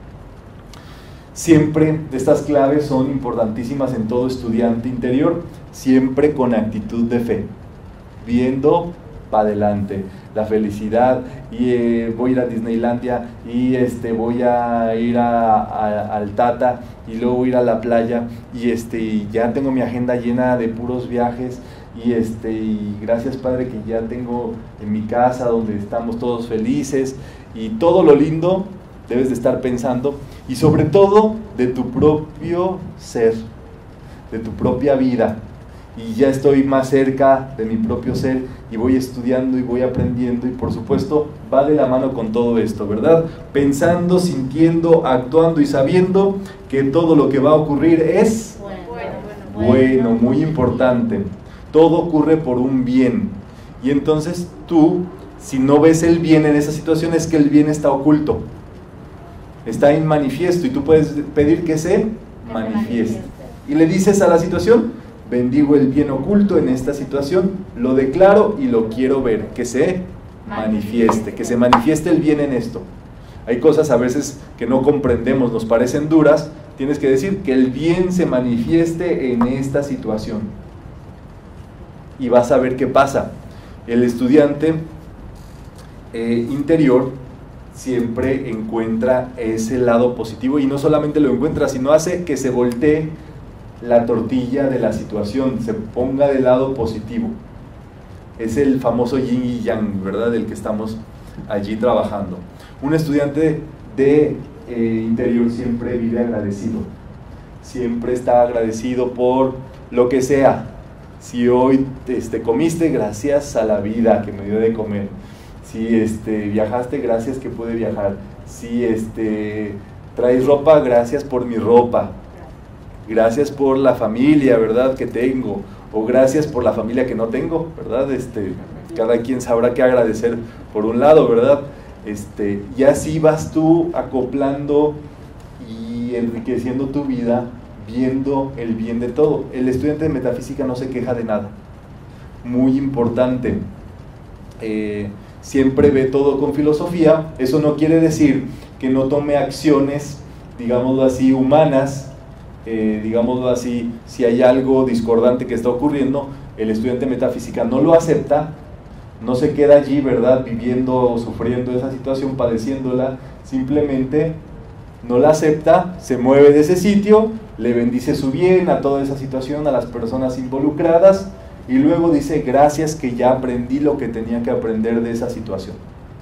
Siempre estas claves son importantísimas en todo estudiante interior, siempre con actitud de fe, viendo para adelante la felicidad, y eh, voy a ir a Disneylandia, y este, voy a ir a, a, al Tata, y luego voy a ir a la playa, y, este, y ya tengo mi agenda llena de puros viajes, y, este, y gracias, Padre, que ya tengo en mi casa donde estamos todos felices, y todo lo lindo debes de estar pensando, y sobre todo de tu propio ser, de tu propia vida. Y ya estoy más cerca de mi propio ser, y voy estudiando y voy aprendiendo, y por supuesto va de la mano con todo esto, ¿verdad? Pensando, sintiendo, actuando y sabiendo que todo lo que va a ocurrir es bueno, bueno, bueno, bueno, muy importante. Todo ocurre por un bien, y entonces tú, si no ves el bien en esa situación, es que el bien está oculto, está en manifiesto, y tú puedes pedir que se manifieste. Y le dices a la situación: bendigo el bien oculto en esta situación, lo declaro y lo quiero ver, que se manifieste, que se manifieste el bien en esto. Hay cosas a veces que no comprendemos, nos parecen duras, tienes que decir que el bien se manifieste en esta situación. Y vas a ver qué pasa. El estudiante eh, interior siempre encuentra ese lado positivo, y no solamente lo encuentra, sino hace que se voltee la tortilla de la situación, se ponga del lado positivo. Es el famoso yin y yang, ¿verdad?, del que estamos allí trabajando. Un estudiante de eh, interior siempre vive agradecido, siempre está agradecido por lo que sea. Si hoy este, comiste, gracias a la vida que me dio de comer. Si este, viajaste, gracias que pude viajar. Si este, traes ropa, gracias por mi ropa. Gracias por la familia, ¿verdad?, que tengo, o gracias por la familia que no tengo, ¿verdad? Este, cada quien sabrá qué agradecer por un lado, ¿verdad? Este, y así vas tú acoplando y enriqueciendo tu vida, viendo el bien de todo. El estudiante de metafísica no se queja de nada. Muy importante. Eh, siempre ve todo con filosofía. Eso no quiere decir que no tome acciones, digámoslo así, humanas. Eh, digámoslo así, si hay algo discordante que está ocurriendo, el estudiante de metafísica no lo acepta, no se queda allí, ¿verdad?, viviendo o sufriendo esa situación, padeciéndola, simplemente no la acepta, se mueve de ese sitio, le bendice su bien a toda esa situación, a las personas involucradas, y luego dice: gracias que ya aprendí lo que tenía que aprender de esa situación.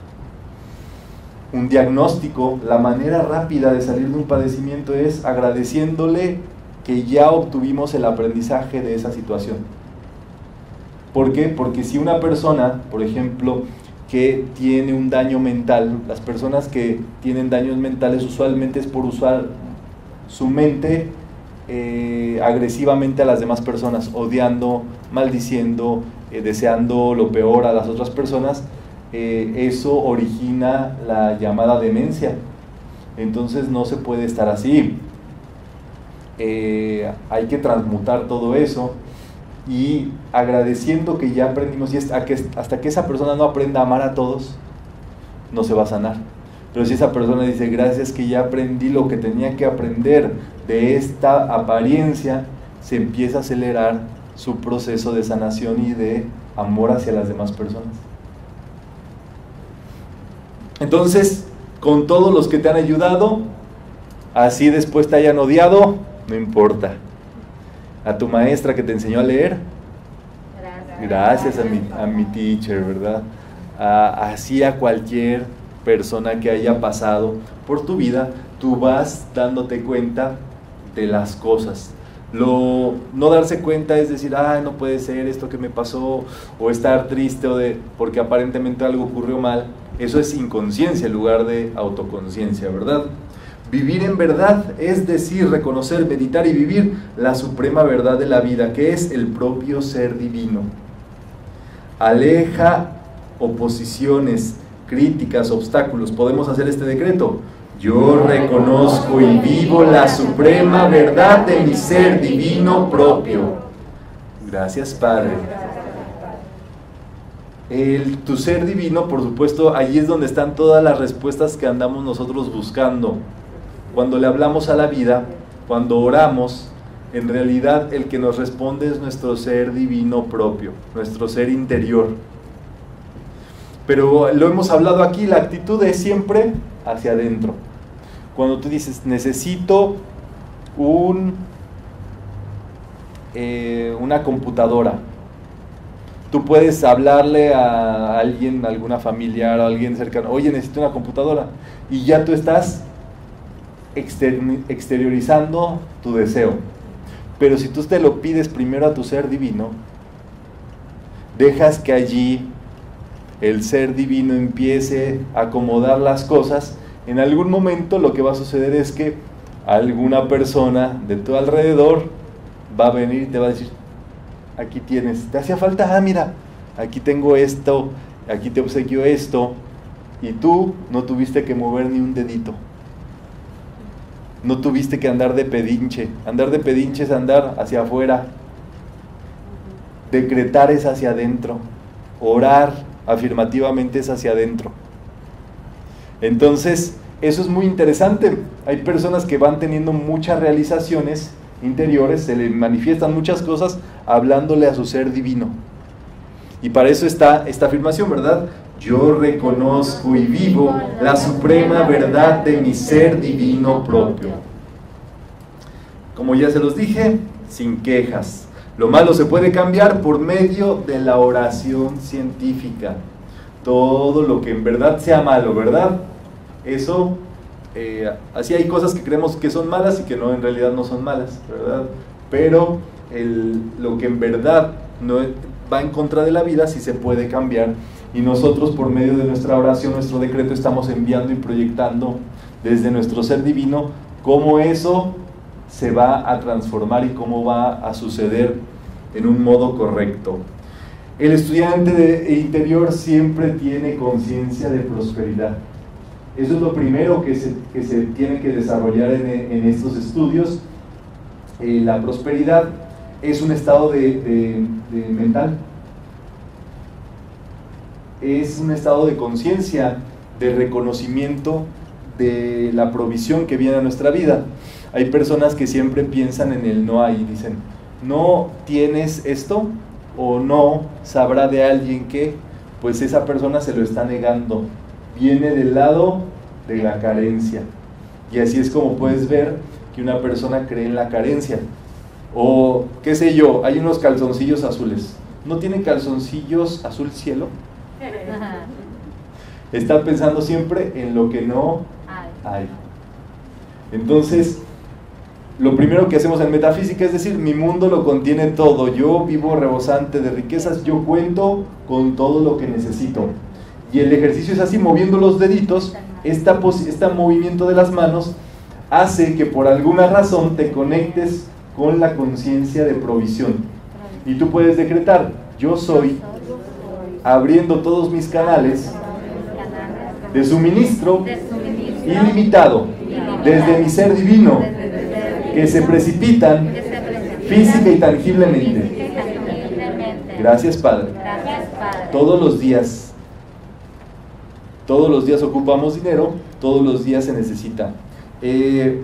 Un diagnóstico, la manera rápida de salir de un padecimiento es agradeciéndole que ya obtuvimos el aprendizaje de esa situación. ¿Por qué? Porque si una persona, por ejemplo, que tiene un daño mental, las personas que tienen daños mentales usualmente es por usar su mente eh, agresivamente a las demás personas, odiando, maldiciendo, eh, deseando lo peor a las otras personas. Eh, eso origina la llamada demencia. entonces no se puede estar así. Eh, hay que transmutar todo eso y agradeciendo que ya aprendimos, y hasta que, hasta que esa persona no aprenda a amar a todos, no se va a sanar. Pero si esa persona dice, gracias que ya aprendí lo que tenía que aprender de esta apariencia, se empieza a acelerar su proceso de sanación y de amor hacia las demás personas. Entonces, con todos los que te han ayudado, así después te hayan odiado, no importa. A tu maestra que te enseñó a leer, gracias a mi, a mi teacher, ¿verdad? A, así a cualquier persona que haya pasado por tu vida, tú vas dándote cuenta de las cosas. Lo, no darse cuenta es decir, ah, no puede ser esto que me pasó, o estar triste o de, porque aparentemente algo ocurrió mal. Eso es inconsciencia en lugar de autoconciencia, ¿verdad? Vivir en verdad es decir, reconocer, meditar y vivir la suprema verdad de la vida, que es el propio ser divino. Aleja oposiciones, críticas, obstáculos. Podemos hacer este decreto: yo reconozco y vivo la suprema verdad de mi ser divino propio. Gracias, Padre. El, tu ser divino, por supuesto, ahí es donde están todas las respuestas que andamos nosotros buscando. Cuando le hablamos a la vida, cuando oramos, en realidad el que nos responde es nuestro ser divino propio, nuestro ser interior. Pero lo hemos hablado aquí, la actitud es siempre hacia adentro. Cuando tú dices, necesito un, eh, una computadora, tú puedes hablarle a alguien, a alguna familiar, a alguien cercano, oye, necesito una computadora, y ya tú estás exteriorizando tu deseo. Pero si tú te lo pides primero a tu ser divino, dejas que allí el ser divino empiece a acomodar las cosas, en algún momento lo que va a suceder es que alguna persona de tu alrededor va a venir y te va a decir, aquí tienes, ¿te hacía falta? Ah, mira, aquí tengo esto, aquí te obsequio esto, y tú no tuviste que mover ni un dedito. No tuviste que andar de pedinche. Andar de pedinche es andar hacia afuera. Decretar es hacia adentro. Orar afirmativamente es hacia adentro. Entonces, eso es muy interesante. Hay personas que van teniendo muchas realizaciones interiores, se le manifiestan muchas cosas hablándole a su ser divino. Y para eso está esta afirmación, ¿verdad? Yo reconozco y vivo la suprema verdad de mi ser divino propio. Como ya se los dije, sin quejas. Lo malo se puede cambiar por medio de la oración científica. Todo lo que en verdad sea malo, ¿verdad? Eso, eh, así hay cosas que creemos que son malas y que no, en realidad no son malas, ¿verdad? Pero el, lo que en verdad no va en contra de la vida sí se puede cambiar. Y nosotros, por medio de nuestra oración, nuestro decreto, estamos enviando y proyectando desde nuestro ser divino cómo eso se va a transformar y cómo va a suceder en un modo correcto. El estudiante de interior siempre tiene conciencia de prosperidad. Eso es lo primero que se, que se tiene que desarrollar en, en estos estudios. Eh, la prosperidad es un estado de, de, de mental. Es un estado de conciencia, de reconocimiento de la provisión que viene a nuestra vida. Hay personas que siempre piensan en el no hay, dicen, no tienes esto, o no sabrá de alguien que, pues esa persona se lo está negando, viene del lado de la carencia. Y así es como puedes ver que una persona cree en la carencia. O, qué sé yo, hay unos calzoncillos azules, ¿no tienen calzoncillos azul cielo? Está pensando siempre en lo que no hay. Entonces, lo primero que hacemos en metafísica es decir, mi mundo lo contiene todo, yo vivo rebosante de riquezas, yo cuento con todo lo que necesito. Y el ejercicio es así, moviendo los deditos, esta este movimiento de las manos hace que por alguna razón te conectes con la conciencia de provisión. Y tú puedes decretar, yo soy, abriendo todos mis canales de suministro ilimitado desde mi ser divino, que se precipitan física y tangiblemente. Gracias, Padre. Todos los días, todos los días ocupamos dinero, todos los días se necesita. Eh,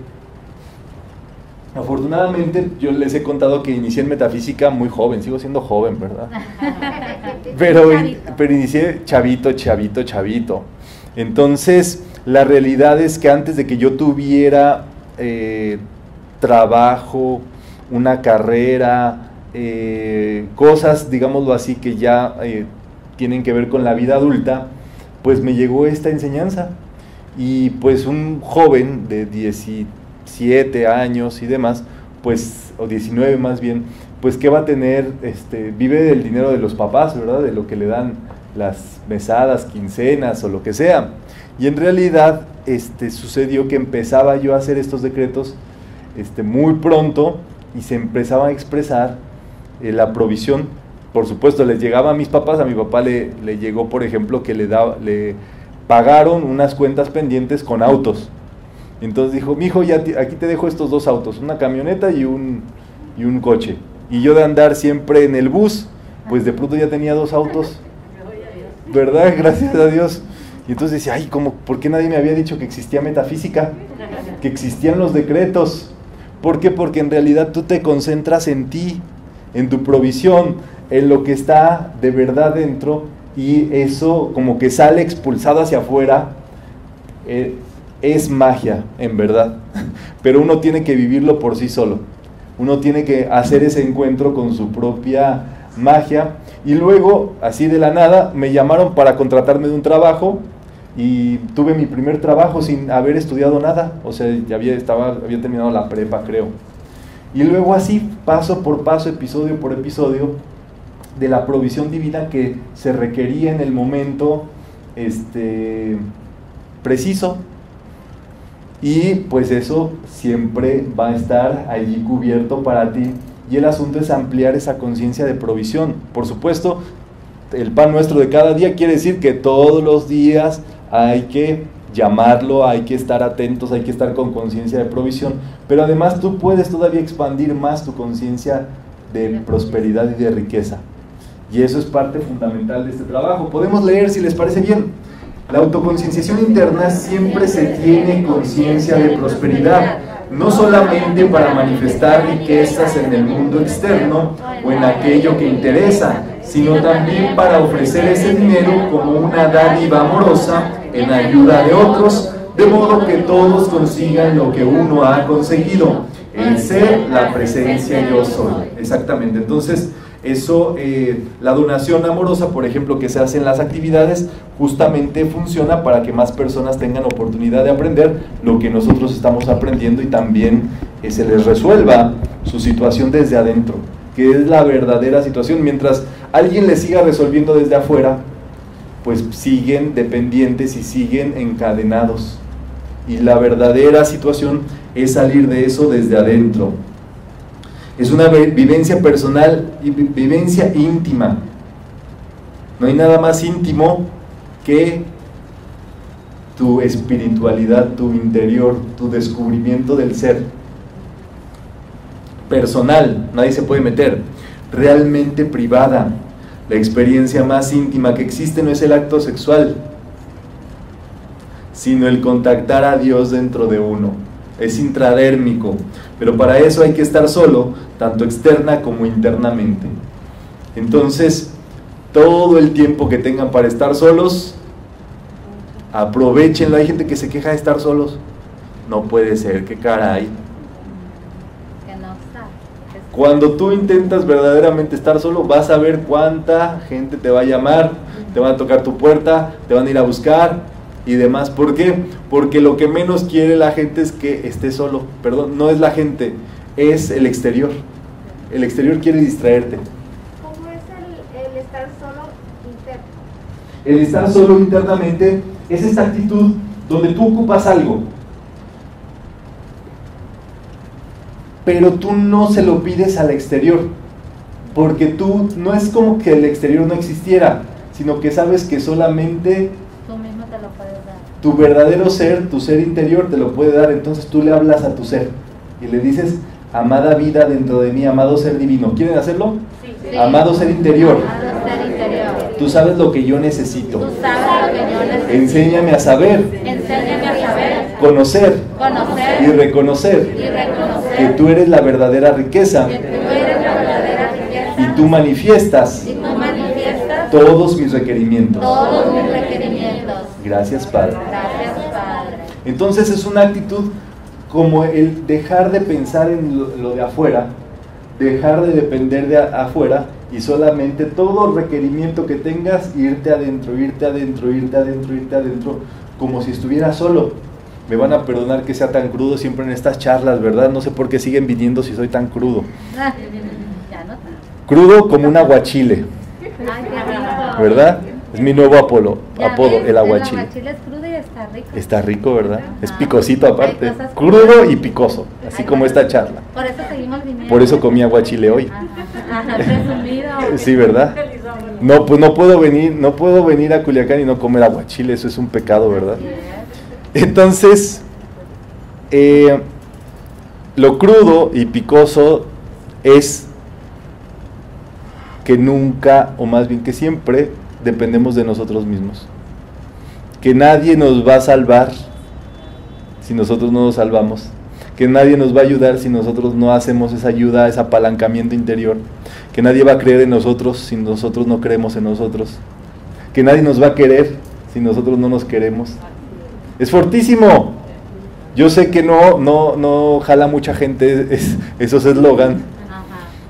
afortunadamente, yo les he contado que inicié en metafísica muy joven, sigo siendo joven, ¿verdad? Pero, pero inicié chavito, chavito, chavito. Entonces, la realidad es que antes de que yo tuviera eh, trabajo, una carrera, eh, cosas, digámoslo así, que ya eh, tienen que ver con la vida adulta, pues me llegó esta enseñanza. Y pues un joven de diecisiete años y demás, pues, o diecinueve más bien, pues ¿qué va a tener? Este, vive del dinero de los papás, ¿verdad? De lo que le dan las mesadas, quincenas o lo que sea. Y en realidad este, sucedió que empezaba yo a hacer estos decretos este, muy pronto y se empezaba a expresar eh, la provisión. Por supuesto, les llegaba a mis papás, a mi papá le, le llegó, por ejemplo, que le, daba, le pagaron unas cuentas pendientes con autos. Entonces dijo, mijo, ya te, aquí te dejo estos dos autos, una camioneta y un, y un coche. Y yo de andar siempre en el bus, pues de pronto ya tenía dos autos, ¿verdad? Gracias a Dios. Y entonces decía, ay, ¿cómo, ¿por qué nadie me había dicho que existía metafísica? Que existían los decretos. ¿Por qué? Porque en realidad tú te concentras en ti, en tu provisión, en lo que está de verdad dentro, y eso como que sale expulsado hacia afuera. Eh, es magia, en verdad. Pero uno tiene que vivirlo por sí solo. Uno tiene que hacer ese encuentro con su propia magia. Y luego, así de la nada, me llamaron para contratarme de un trabajo y tuve mi primer trabajo sin haber estudiado nada. O sea, ya había, estaba, había terminado la prepa, creo. Y luego así, paso por paso, episodio por episodio, de la provisión divina que se requería en el momento este, preciso. Y pues eso siempre va a estar allí cubierto para ti. Y el asunto es ampliar esa conciencia de provisión. Por supuesto, el pan nuestro de cada día quiere decir que todos los días hay que llamarlo, hay que estar atentos, hay que estar con conciencia de provisión. Pero además tú puedes todavía expandir más tu conciencia de prosperidad y de riqueza. Y eso es parte fundamental de este trabajo. Podemos leer, si les parece bien. La autoconcienciación interna siempre se tiene conciencia de prosperidad, no solamente para manifestar riquezas en el mundo externo o en aquello que interesa, sino también para ofrecer ese dinero como una dádiva amorosa en ayuda de otros, de modo que todos consigan lo que uno ha conseguido, el ser, la presencia yo soy. Exactamente. Entonces, eso, eh, la donación amorosa, por ejemplo, que se hace en las actividades, justamente funciona para que más personas tengan oportunidad de aprender lo que nosotros estamos aprendiendo y también eh, se les resuelva su situación desde adentro, que es la verdadera situación. Mientras alguien les siga resolviendo desde afuera, pues siguen dependientes y siguen encadenados. Y la verdadera situación es salir de eso desde adentro. Es una vivencia personal y vivencia íntima. No hay nada más íntimo que tu espiritualidad, tu interior, tu descubrimiento del ser. Personal, nadie se puede meter. Realmente privada. La experiencia más íntima que existe no es el acto sexual, sino el contactar a Dios dentro de uno. Es intradérmico, pero para eso hay que estar solo, tanto externa como internamente. Entonces, todo el tiempo que tengan para estar solos, aprovechenlo. Hay gente que se queja de estar solos. No puede ser, qué caray. Cuando tú intentas verdaderamente estar solo, vas a ver cuánta gente te va a llamar, te van a tocar tu puerta, te van a ir a buscar y demás. ¿Por qué? Porque lo que menos quiere la gente es que esté solo. Perdón, no es la gente, es el exterior. El exterior quiere distraerte. ¿Cómo es el, el estar solo interno? El estar solo internamente es esta actitud donde tú ocupas algo, pero tú no se lo pides al exterior, porque tú no es como que el exterior no existiera, sino que sabes que solamente te lo puedes dar. Tu verdadero ser, tu ser interior te lo puede dar. Entonces tú le hablas a tu ser y le dices, amada vida dentro de mí, amado ser divino. ¿Quieren hacerlo? Sí, sí. Amado ser interior, Amado ser interior. tú sabes lo que yo necesito. Tú sabes lo que yo necesito. Enséñame a saber, Enséñame a saber, conocer conocer y reconocer y reconocer que tú eres la verdadera riqueza que tú eres la verdadera riqueza y tú manifiestas y tú manifiestas todos mis requerimientos. todos mis requerimientos. Gracias, Padre. Gracias, Padre. Entonces es una actitud como el dejar de pensar en lo, lo de afuera, dejar de depender de a, afuera y solamente todo requerimiento que tengas, irte adentro, irte adentro, irte adentro, irte adentro, como si estuvieras solo. Me van a perdonar que sea tan crudo siempre en estas charlas, ¿verdad? No sé por qué siguen viniendo si soy tan crudo. Ah, ya no tanto. Crudo como un aguachile, Ay, qué rico. ¿verdad? Es mi nuevo apolo, Ya apodo, ves, el aguachile. El aguachile es crudo y está rico. Está rico, ¿verdad? Es Ajá. picosito Hay aparte, cosas crudo y picoso, así Hay como cosas- esta charla. Por eso seguimos viniendo. Por eso comí aguachile hoy. Ajá, ajá, presumido. Sí, ¿verdad? No, pues no puedo venir, no puedo venir a Culiacán y no comer aguachile, eso es un pecado, ¿verdad? Así es. Entonces, eh, lo crudo y picoso es que nunca, o más bien que siempre, dependemos de nosotros mismos. Que nadie nos va a salvar si nosotros no nos salvamos. Que nadie nos va a ayudar si nosotros no hacemos esa ayuda, ese apalancamiento interior. Que nadie va a creer en nosotros si nosotros no creemos en nosotros. Que nadie nos va a querer si nosotros no nos queremos. Es fortísimo. Yo sé que no, no, no jala mucha gente es, esos eslogan, Ajá.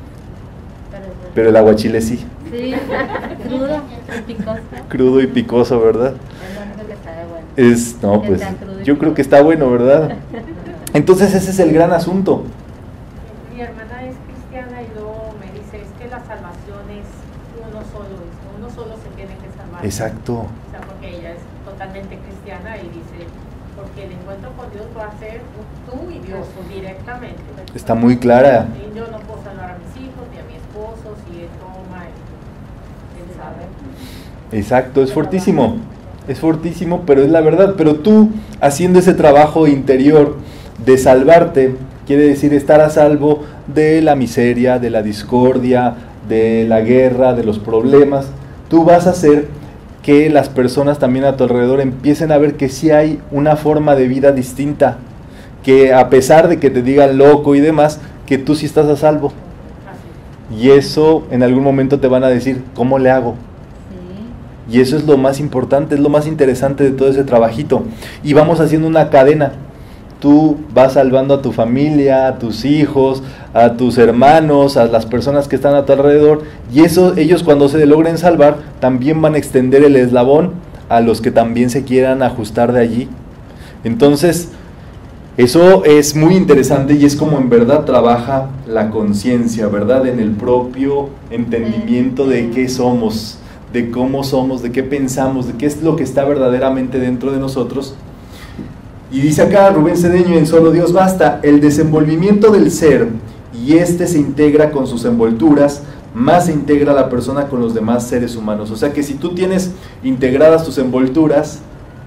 Pero, es verdad. pero el aguachile sí. Sí, crudo y picoso. Crudo y picoso, ¿verdad? Es lo único que sabe bueno. Es, no, Que pues, sea crudo y yo creo picoso. que está bueno, ¿verdad? Entonces ese es el gran asunto. Mi hermana es cristiana y luego me dice, es que la salvación es uno solo, es- uno solo se tiene que salvar. Exacto. O sea, porque ella es totalmente cristiana y dice, porque el encuentro con Dios va a ser tú y Dios directamente. Está muy clara. Y yo no puedo salvar a mis hijos ni a mi esposo si él toma, él, él sabe. Exacto, es fortísimo. Es fortísimo, pero es la verdad. Pero tú, haciendo ese trabajo interior de salvarte, quiere decir estar a salvo de la miseria, de la discordia, de la guerra, de los problemas. Tú vas a hacer que las personas también a tu alrededor empiecen a ver que sí hay una forma de vida distinta, que a pesar de que te digan loco y demás, que tú sí estás a salvo. Así. Y eso en algún momento te van a decir, ¿cómo le hago? Sí. Y eso es lo más importante, es lo más interesante de todo ese trabajito. Y vamos haciendo una cadena. Tú vas salvando a tu familia, a tus hijos, a tus hermanos, a las personas que están a tu alrededor. Y eso, ellos cuando se logren salvar, también van a extender el eslabón a los que también se quieran ajustar de allí. Entonces, eso es muy interesante y es como en verdad trabaja la conciencia, ¿verdad? En el propio entendimiento de qué somos, de cómo somos, de qué pensamos, de qué es lo que está verdaderamente dentro de nosotros. Y dice acá Rubén Cedeño en Solo Dios Basta, el desenvolvimiento del ser y este se integra con sus envolturas, más se integra la persona con los demás seres humanos. O sea que si tú tienes integradas tus envolturas,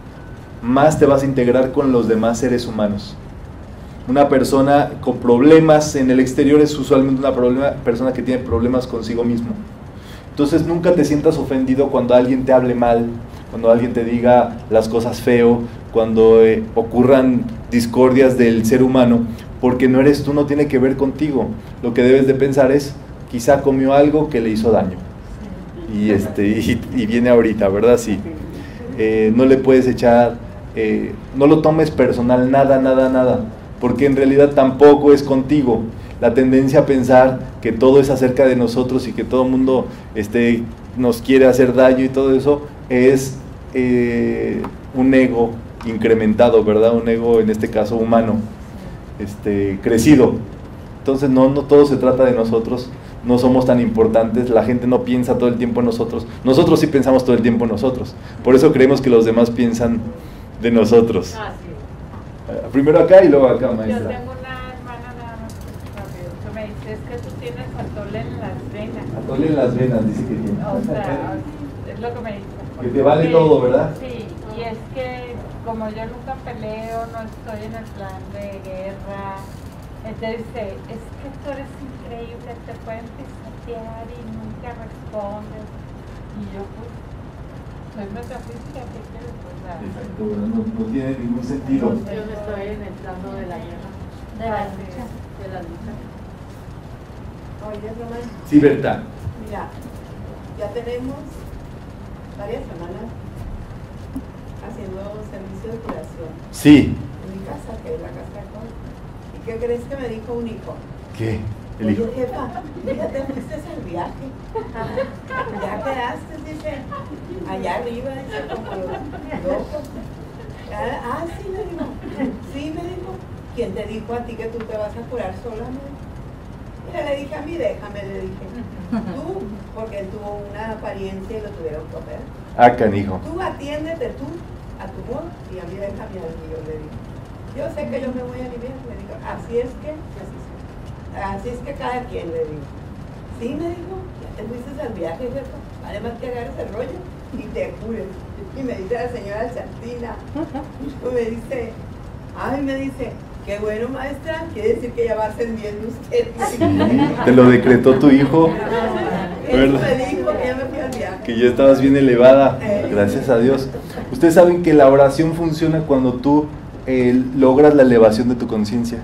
más te vas a integrar con los demás seres humanos. Una persona con problemas en el exterior es usualmente una problema, persona que tiene problemas consigo mismo. Entonces nunca te sientas ofendido cuando alguien te hable mal, cuando alguien te diga las cosas feo, cuando eh, ocurran discordias del ser humano, porque no eres tú, no tiene que ver contigo. Lo que debes de pensar es, quizá comió algo que le hizo daño. Y, este, y, y viene ahorita, ¿verdad? Sí. Eh, no le puedes echar, eh, no lo tomes personal, nada, nada, nada, porque en realidad tampoco es contigo. La tendencia a pensar que todo es acerca de nosotros y que todo el mundo este, nos quiere hacer daño y todo eso es eh, un ego incrementado, ¿verdad? Un ego, en este caso humano, este, crecido. Entonces no, no todo se trata de nosotros, no somos tan importantes, la gente no piensa todo el tiempo en nosotros, nosotros sí pensamos todo el tiempo en nosotros, por eso creemos que los demás piensan de nosotros. Ah, sí. Primero acá y luego acá, Yo maestra. tengo una hermana nada más rápido, que me dice, es que tú tienes atole en las venas. Atole en las venas, dice que tiene. O sea, es lo que me dice. Que te vale Sí, todo, ¿verdad? Sí, y es que como yo nunca peleo, no estoy en el plan de guerra, entonces dice, es que tú eres increíble, te pueden pisotear y nunca respondes. Y yo pues, soy metafísica, ¿qué quieres? Pues, la... Exacto, no, no tiene ningún sentido. Yo no estoy en el plano de la guerra. De la lucha. De la lucha. Oye, Román, Sí, Berta. mira, ya tenemos varias semanas haciendo servicio de curación Sí. en mi casa, que es la casa de Col. ¿Y qué crees que me dijo un hijo? ¿Qué? El Oye, hijo. jefa, ya te fuiste al viaje. Ya quedaste, dice, allá arriba, dice, como loco. Ah, ah, sí, me dijo. Sí, me dijo. ¿Quién te dijo a ti que tú te vas a curar sola? Me dijo. Mira, le dije a mí, déjame, le dije. Tú, porque él tuvo una apariencia y lo tuvieron que operar. Ah, canijo. Tú atiéndete tú a tu modo y a mí déjame al mío, le dije. Yo sé que yo me voy a aliviar, le digo. Así es que, así es que cada quien, le digo. Sí, me dijo, ya te fuiste al viaje, jefa. Además que agarres el rollo y te cures. Y me dice la señora Santina, y me dice, ay, me dice, qué bueno, maestra, quiere decir que ya va ascendiendo usted. Sí, te lo decretó tu hijo. Él ¿Verdad? me dijo que ya me fui al viaje. Que ya estabas bien elevada, gracias a Dios. Ustedes saben que la oración funciona cuando tú eh, logras la elevación de tu conciencia.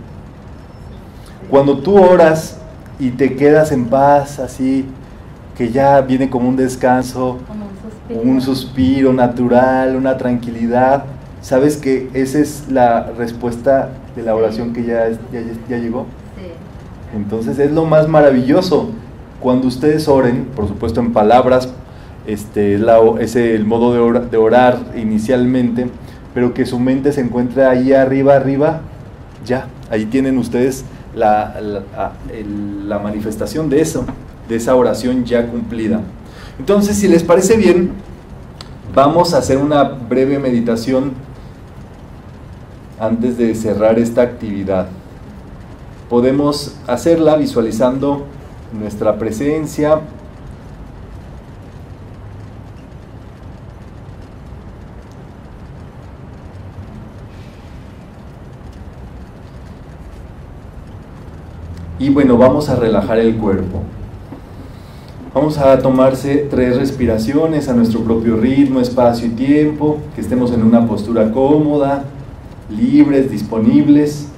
Cuando tú oras y te quedas en paz, así, que ya viene como un descanso, Como un suspiro. un suspiro natural, una tranquilidad, sabes que esa es la respuesta de la oración que ya, es- ya, ya llegó. Sí. Entonces es lo más maravilloso. Cuando ustedes oren, por supuesto en palabras, este, la, ese el modo de, ora- de orar inicialmente, pero que su mente se encuentre ahí arriba, arriba, ya, ahí tienen ustedes la, la, a- el- la manifestación de eso, de esa oración ya cumplida. Entonces, si les parece bien, vamos a hacer una breve meditación antes de cerrar esta actividad. Podemos hacerla visualizando nuestra presencia, y bueno, vamos a relajar el cuerpo. Vamos a tomarse tres respiraciones a nuestro propio ritmo, espacio y tiempo, que estemos en una postura cómoda, libres, disponibles.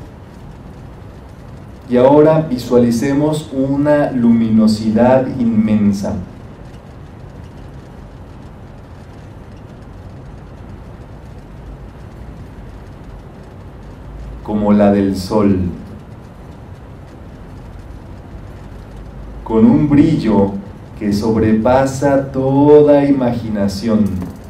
Y ahora visualicemos una luminosidad inmensa. Como la del sol. Con un brillo que sobrepasa toda imaginación.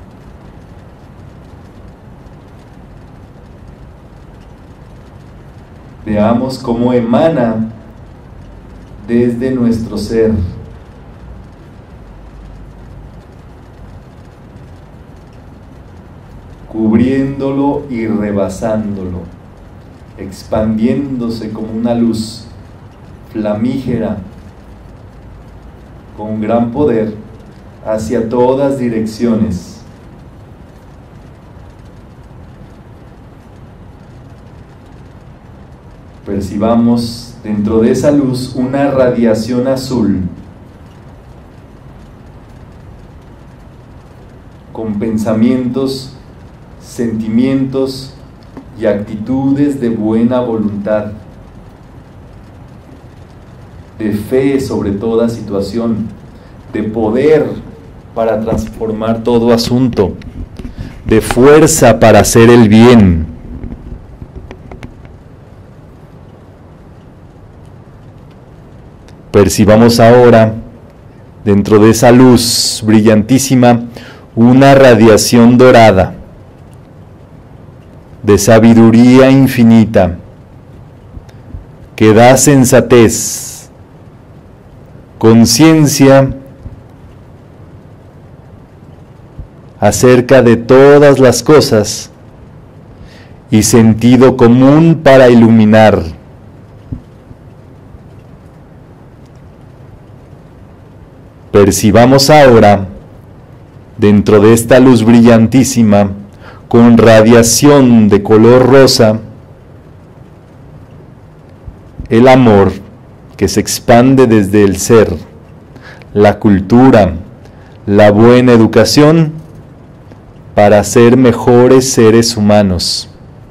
Veamos cómo emana desde nuestro ser. Cubriéndolo y rebasándolo, expandiéndose como una luz flamígera, con gran poder, hacia todas direcciones. Percibamos dentro de esa luz una radiación azul, con pensamientos, sentimientos y actitudes de buena voluntad, de fe sobre toda situación, de poder para transformar todo asunto, de fuerza para hacer el bien. Percibamos ahora, dentro de esa luz brillantísima, una radiación dorada, de sabiduría infinita, que da sensatez, conciencia acerca de todas las cosas y sentido común para iluminar. Percibamos ahora, dentro de esta luz brillantísima, con radiación de color rosa, el amor que se expande desde el ser, la cultura, la buena educación, para ser mejores seres humanos.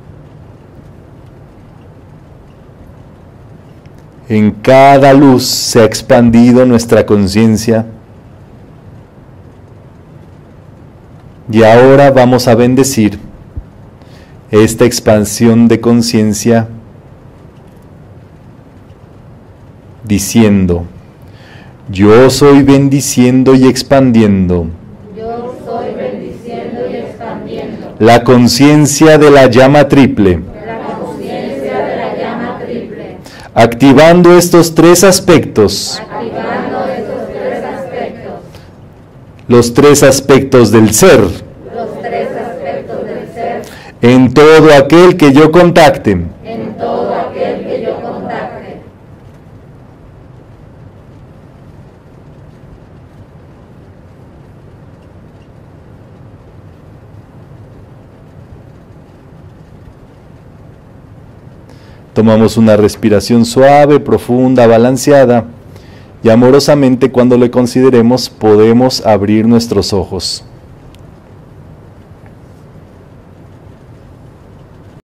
En cada luz se ha expandido nuestra conciencia y ahora vamos a bendecir esta expansión de conciencia diciendo: yo soy bendiciendo y expandiendo Yo soy bendiciendo y expandiendo la conciencia de la llama triple, la conciencia de la llama triple, activando estos tres aspectos, activando estos tres aspectos, los tres aspectos del ser, los tres aspectos del ser, en todo aquel que yo contacte, en todo aquel que yo contacte. Tomamos una respiración suave, profunda, balanceada, y amorosamente, cuando lo consideremos, podemos abrir nuestros ojos.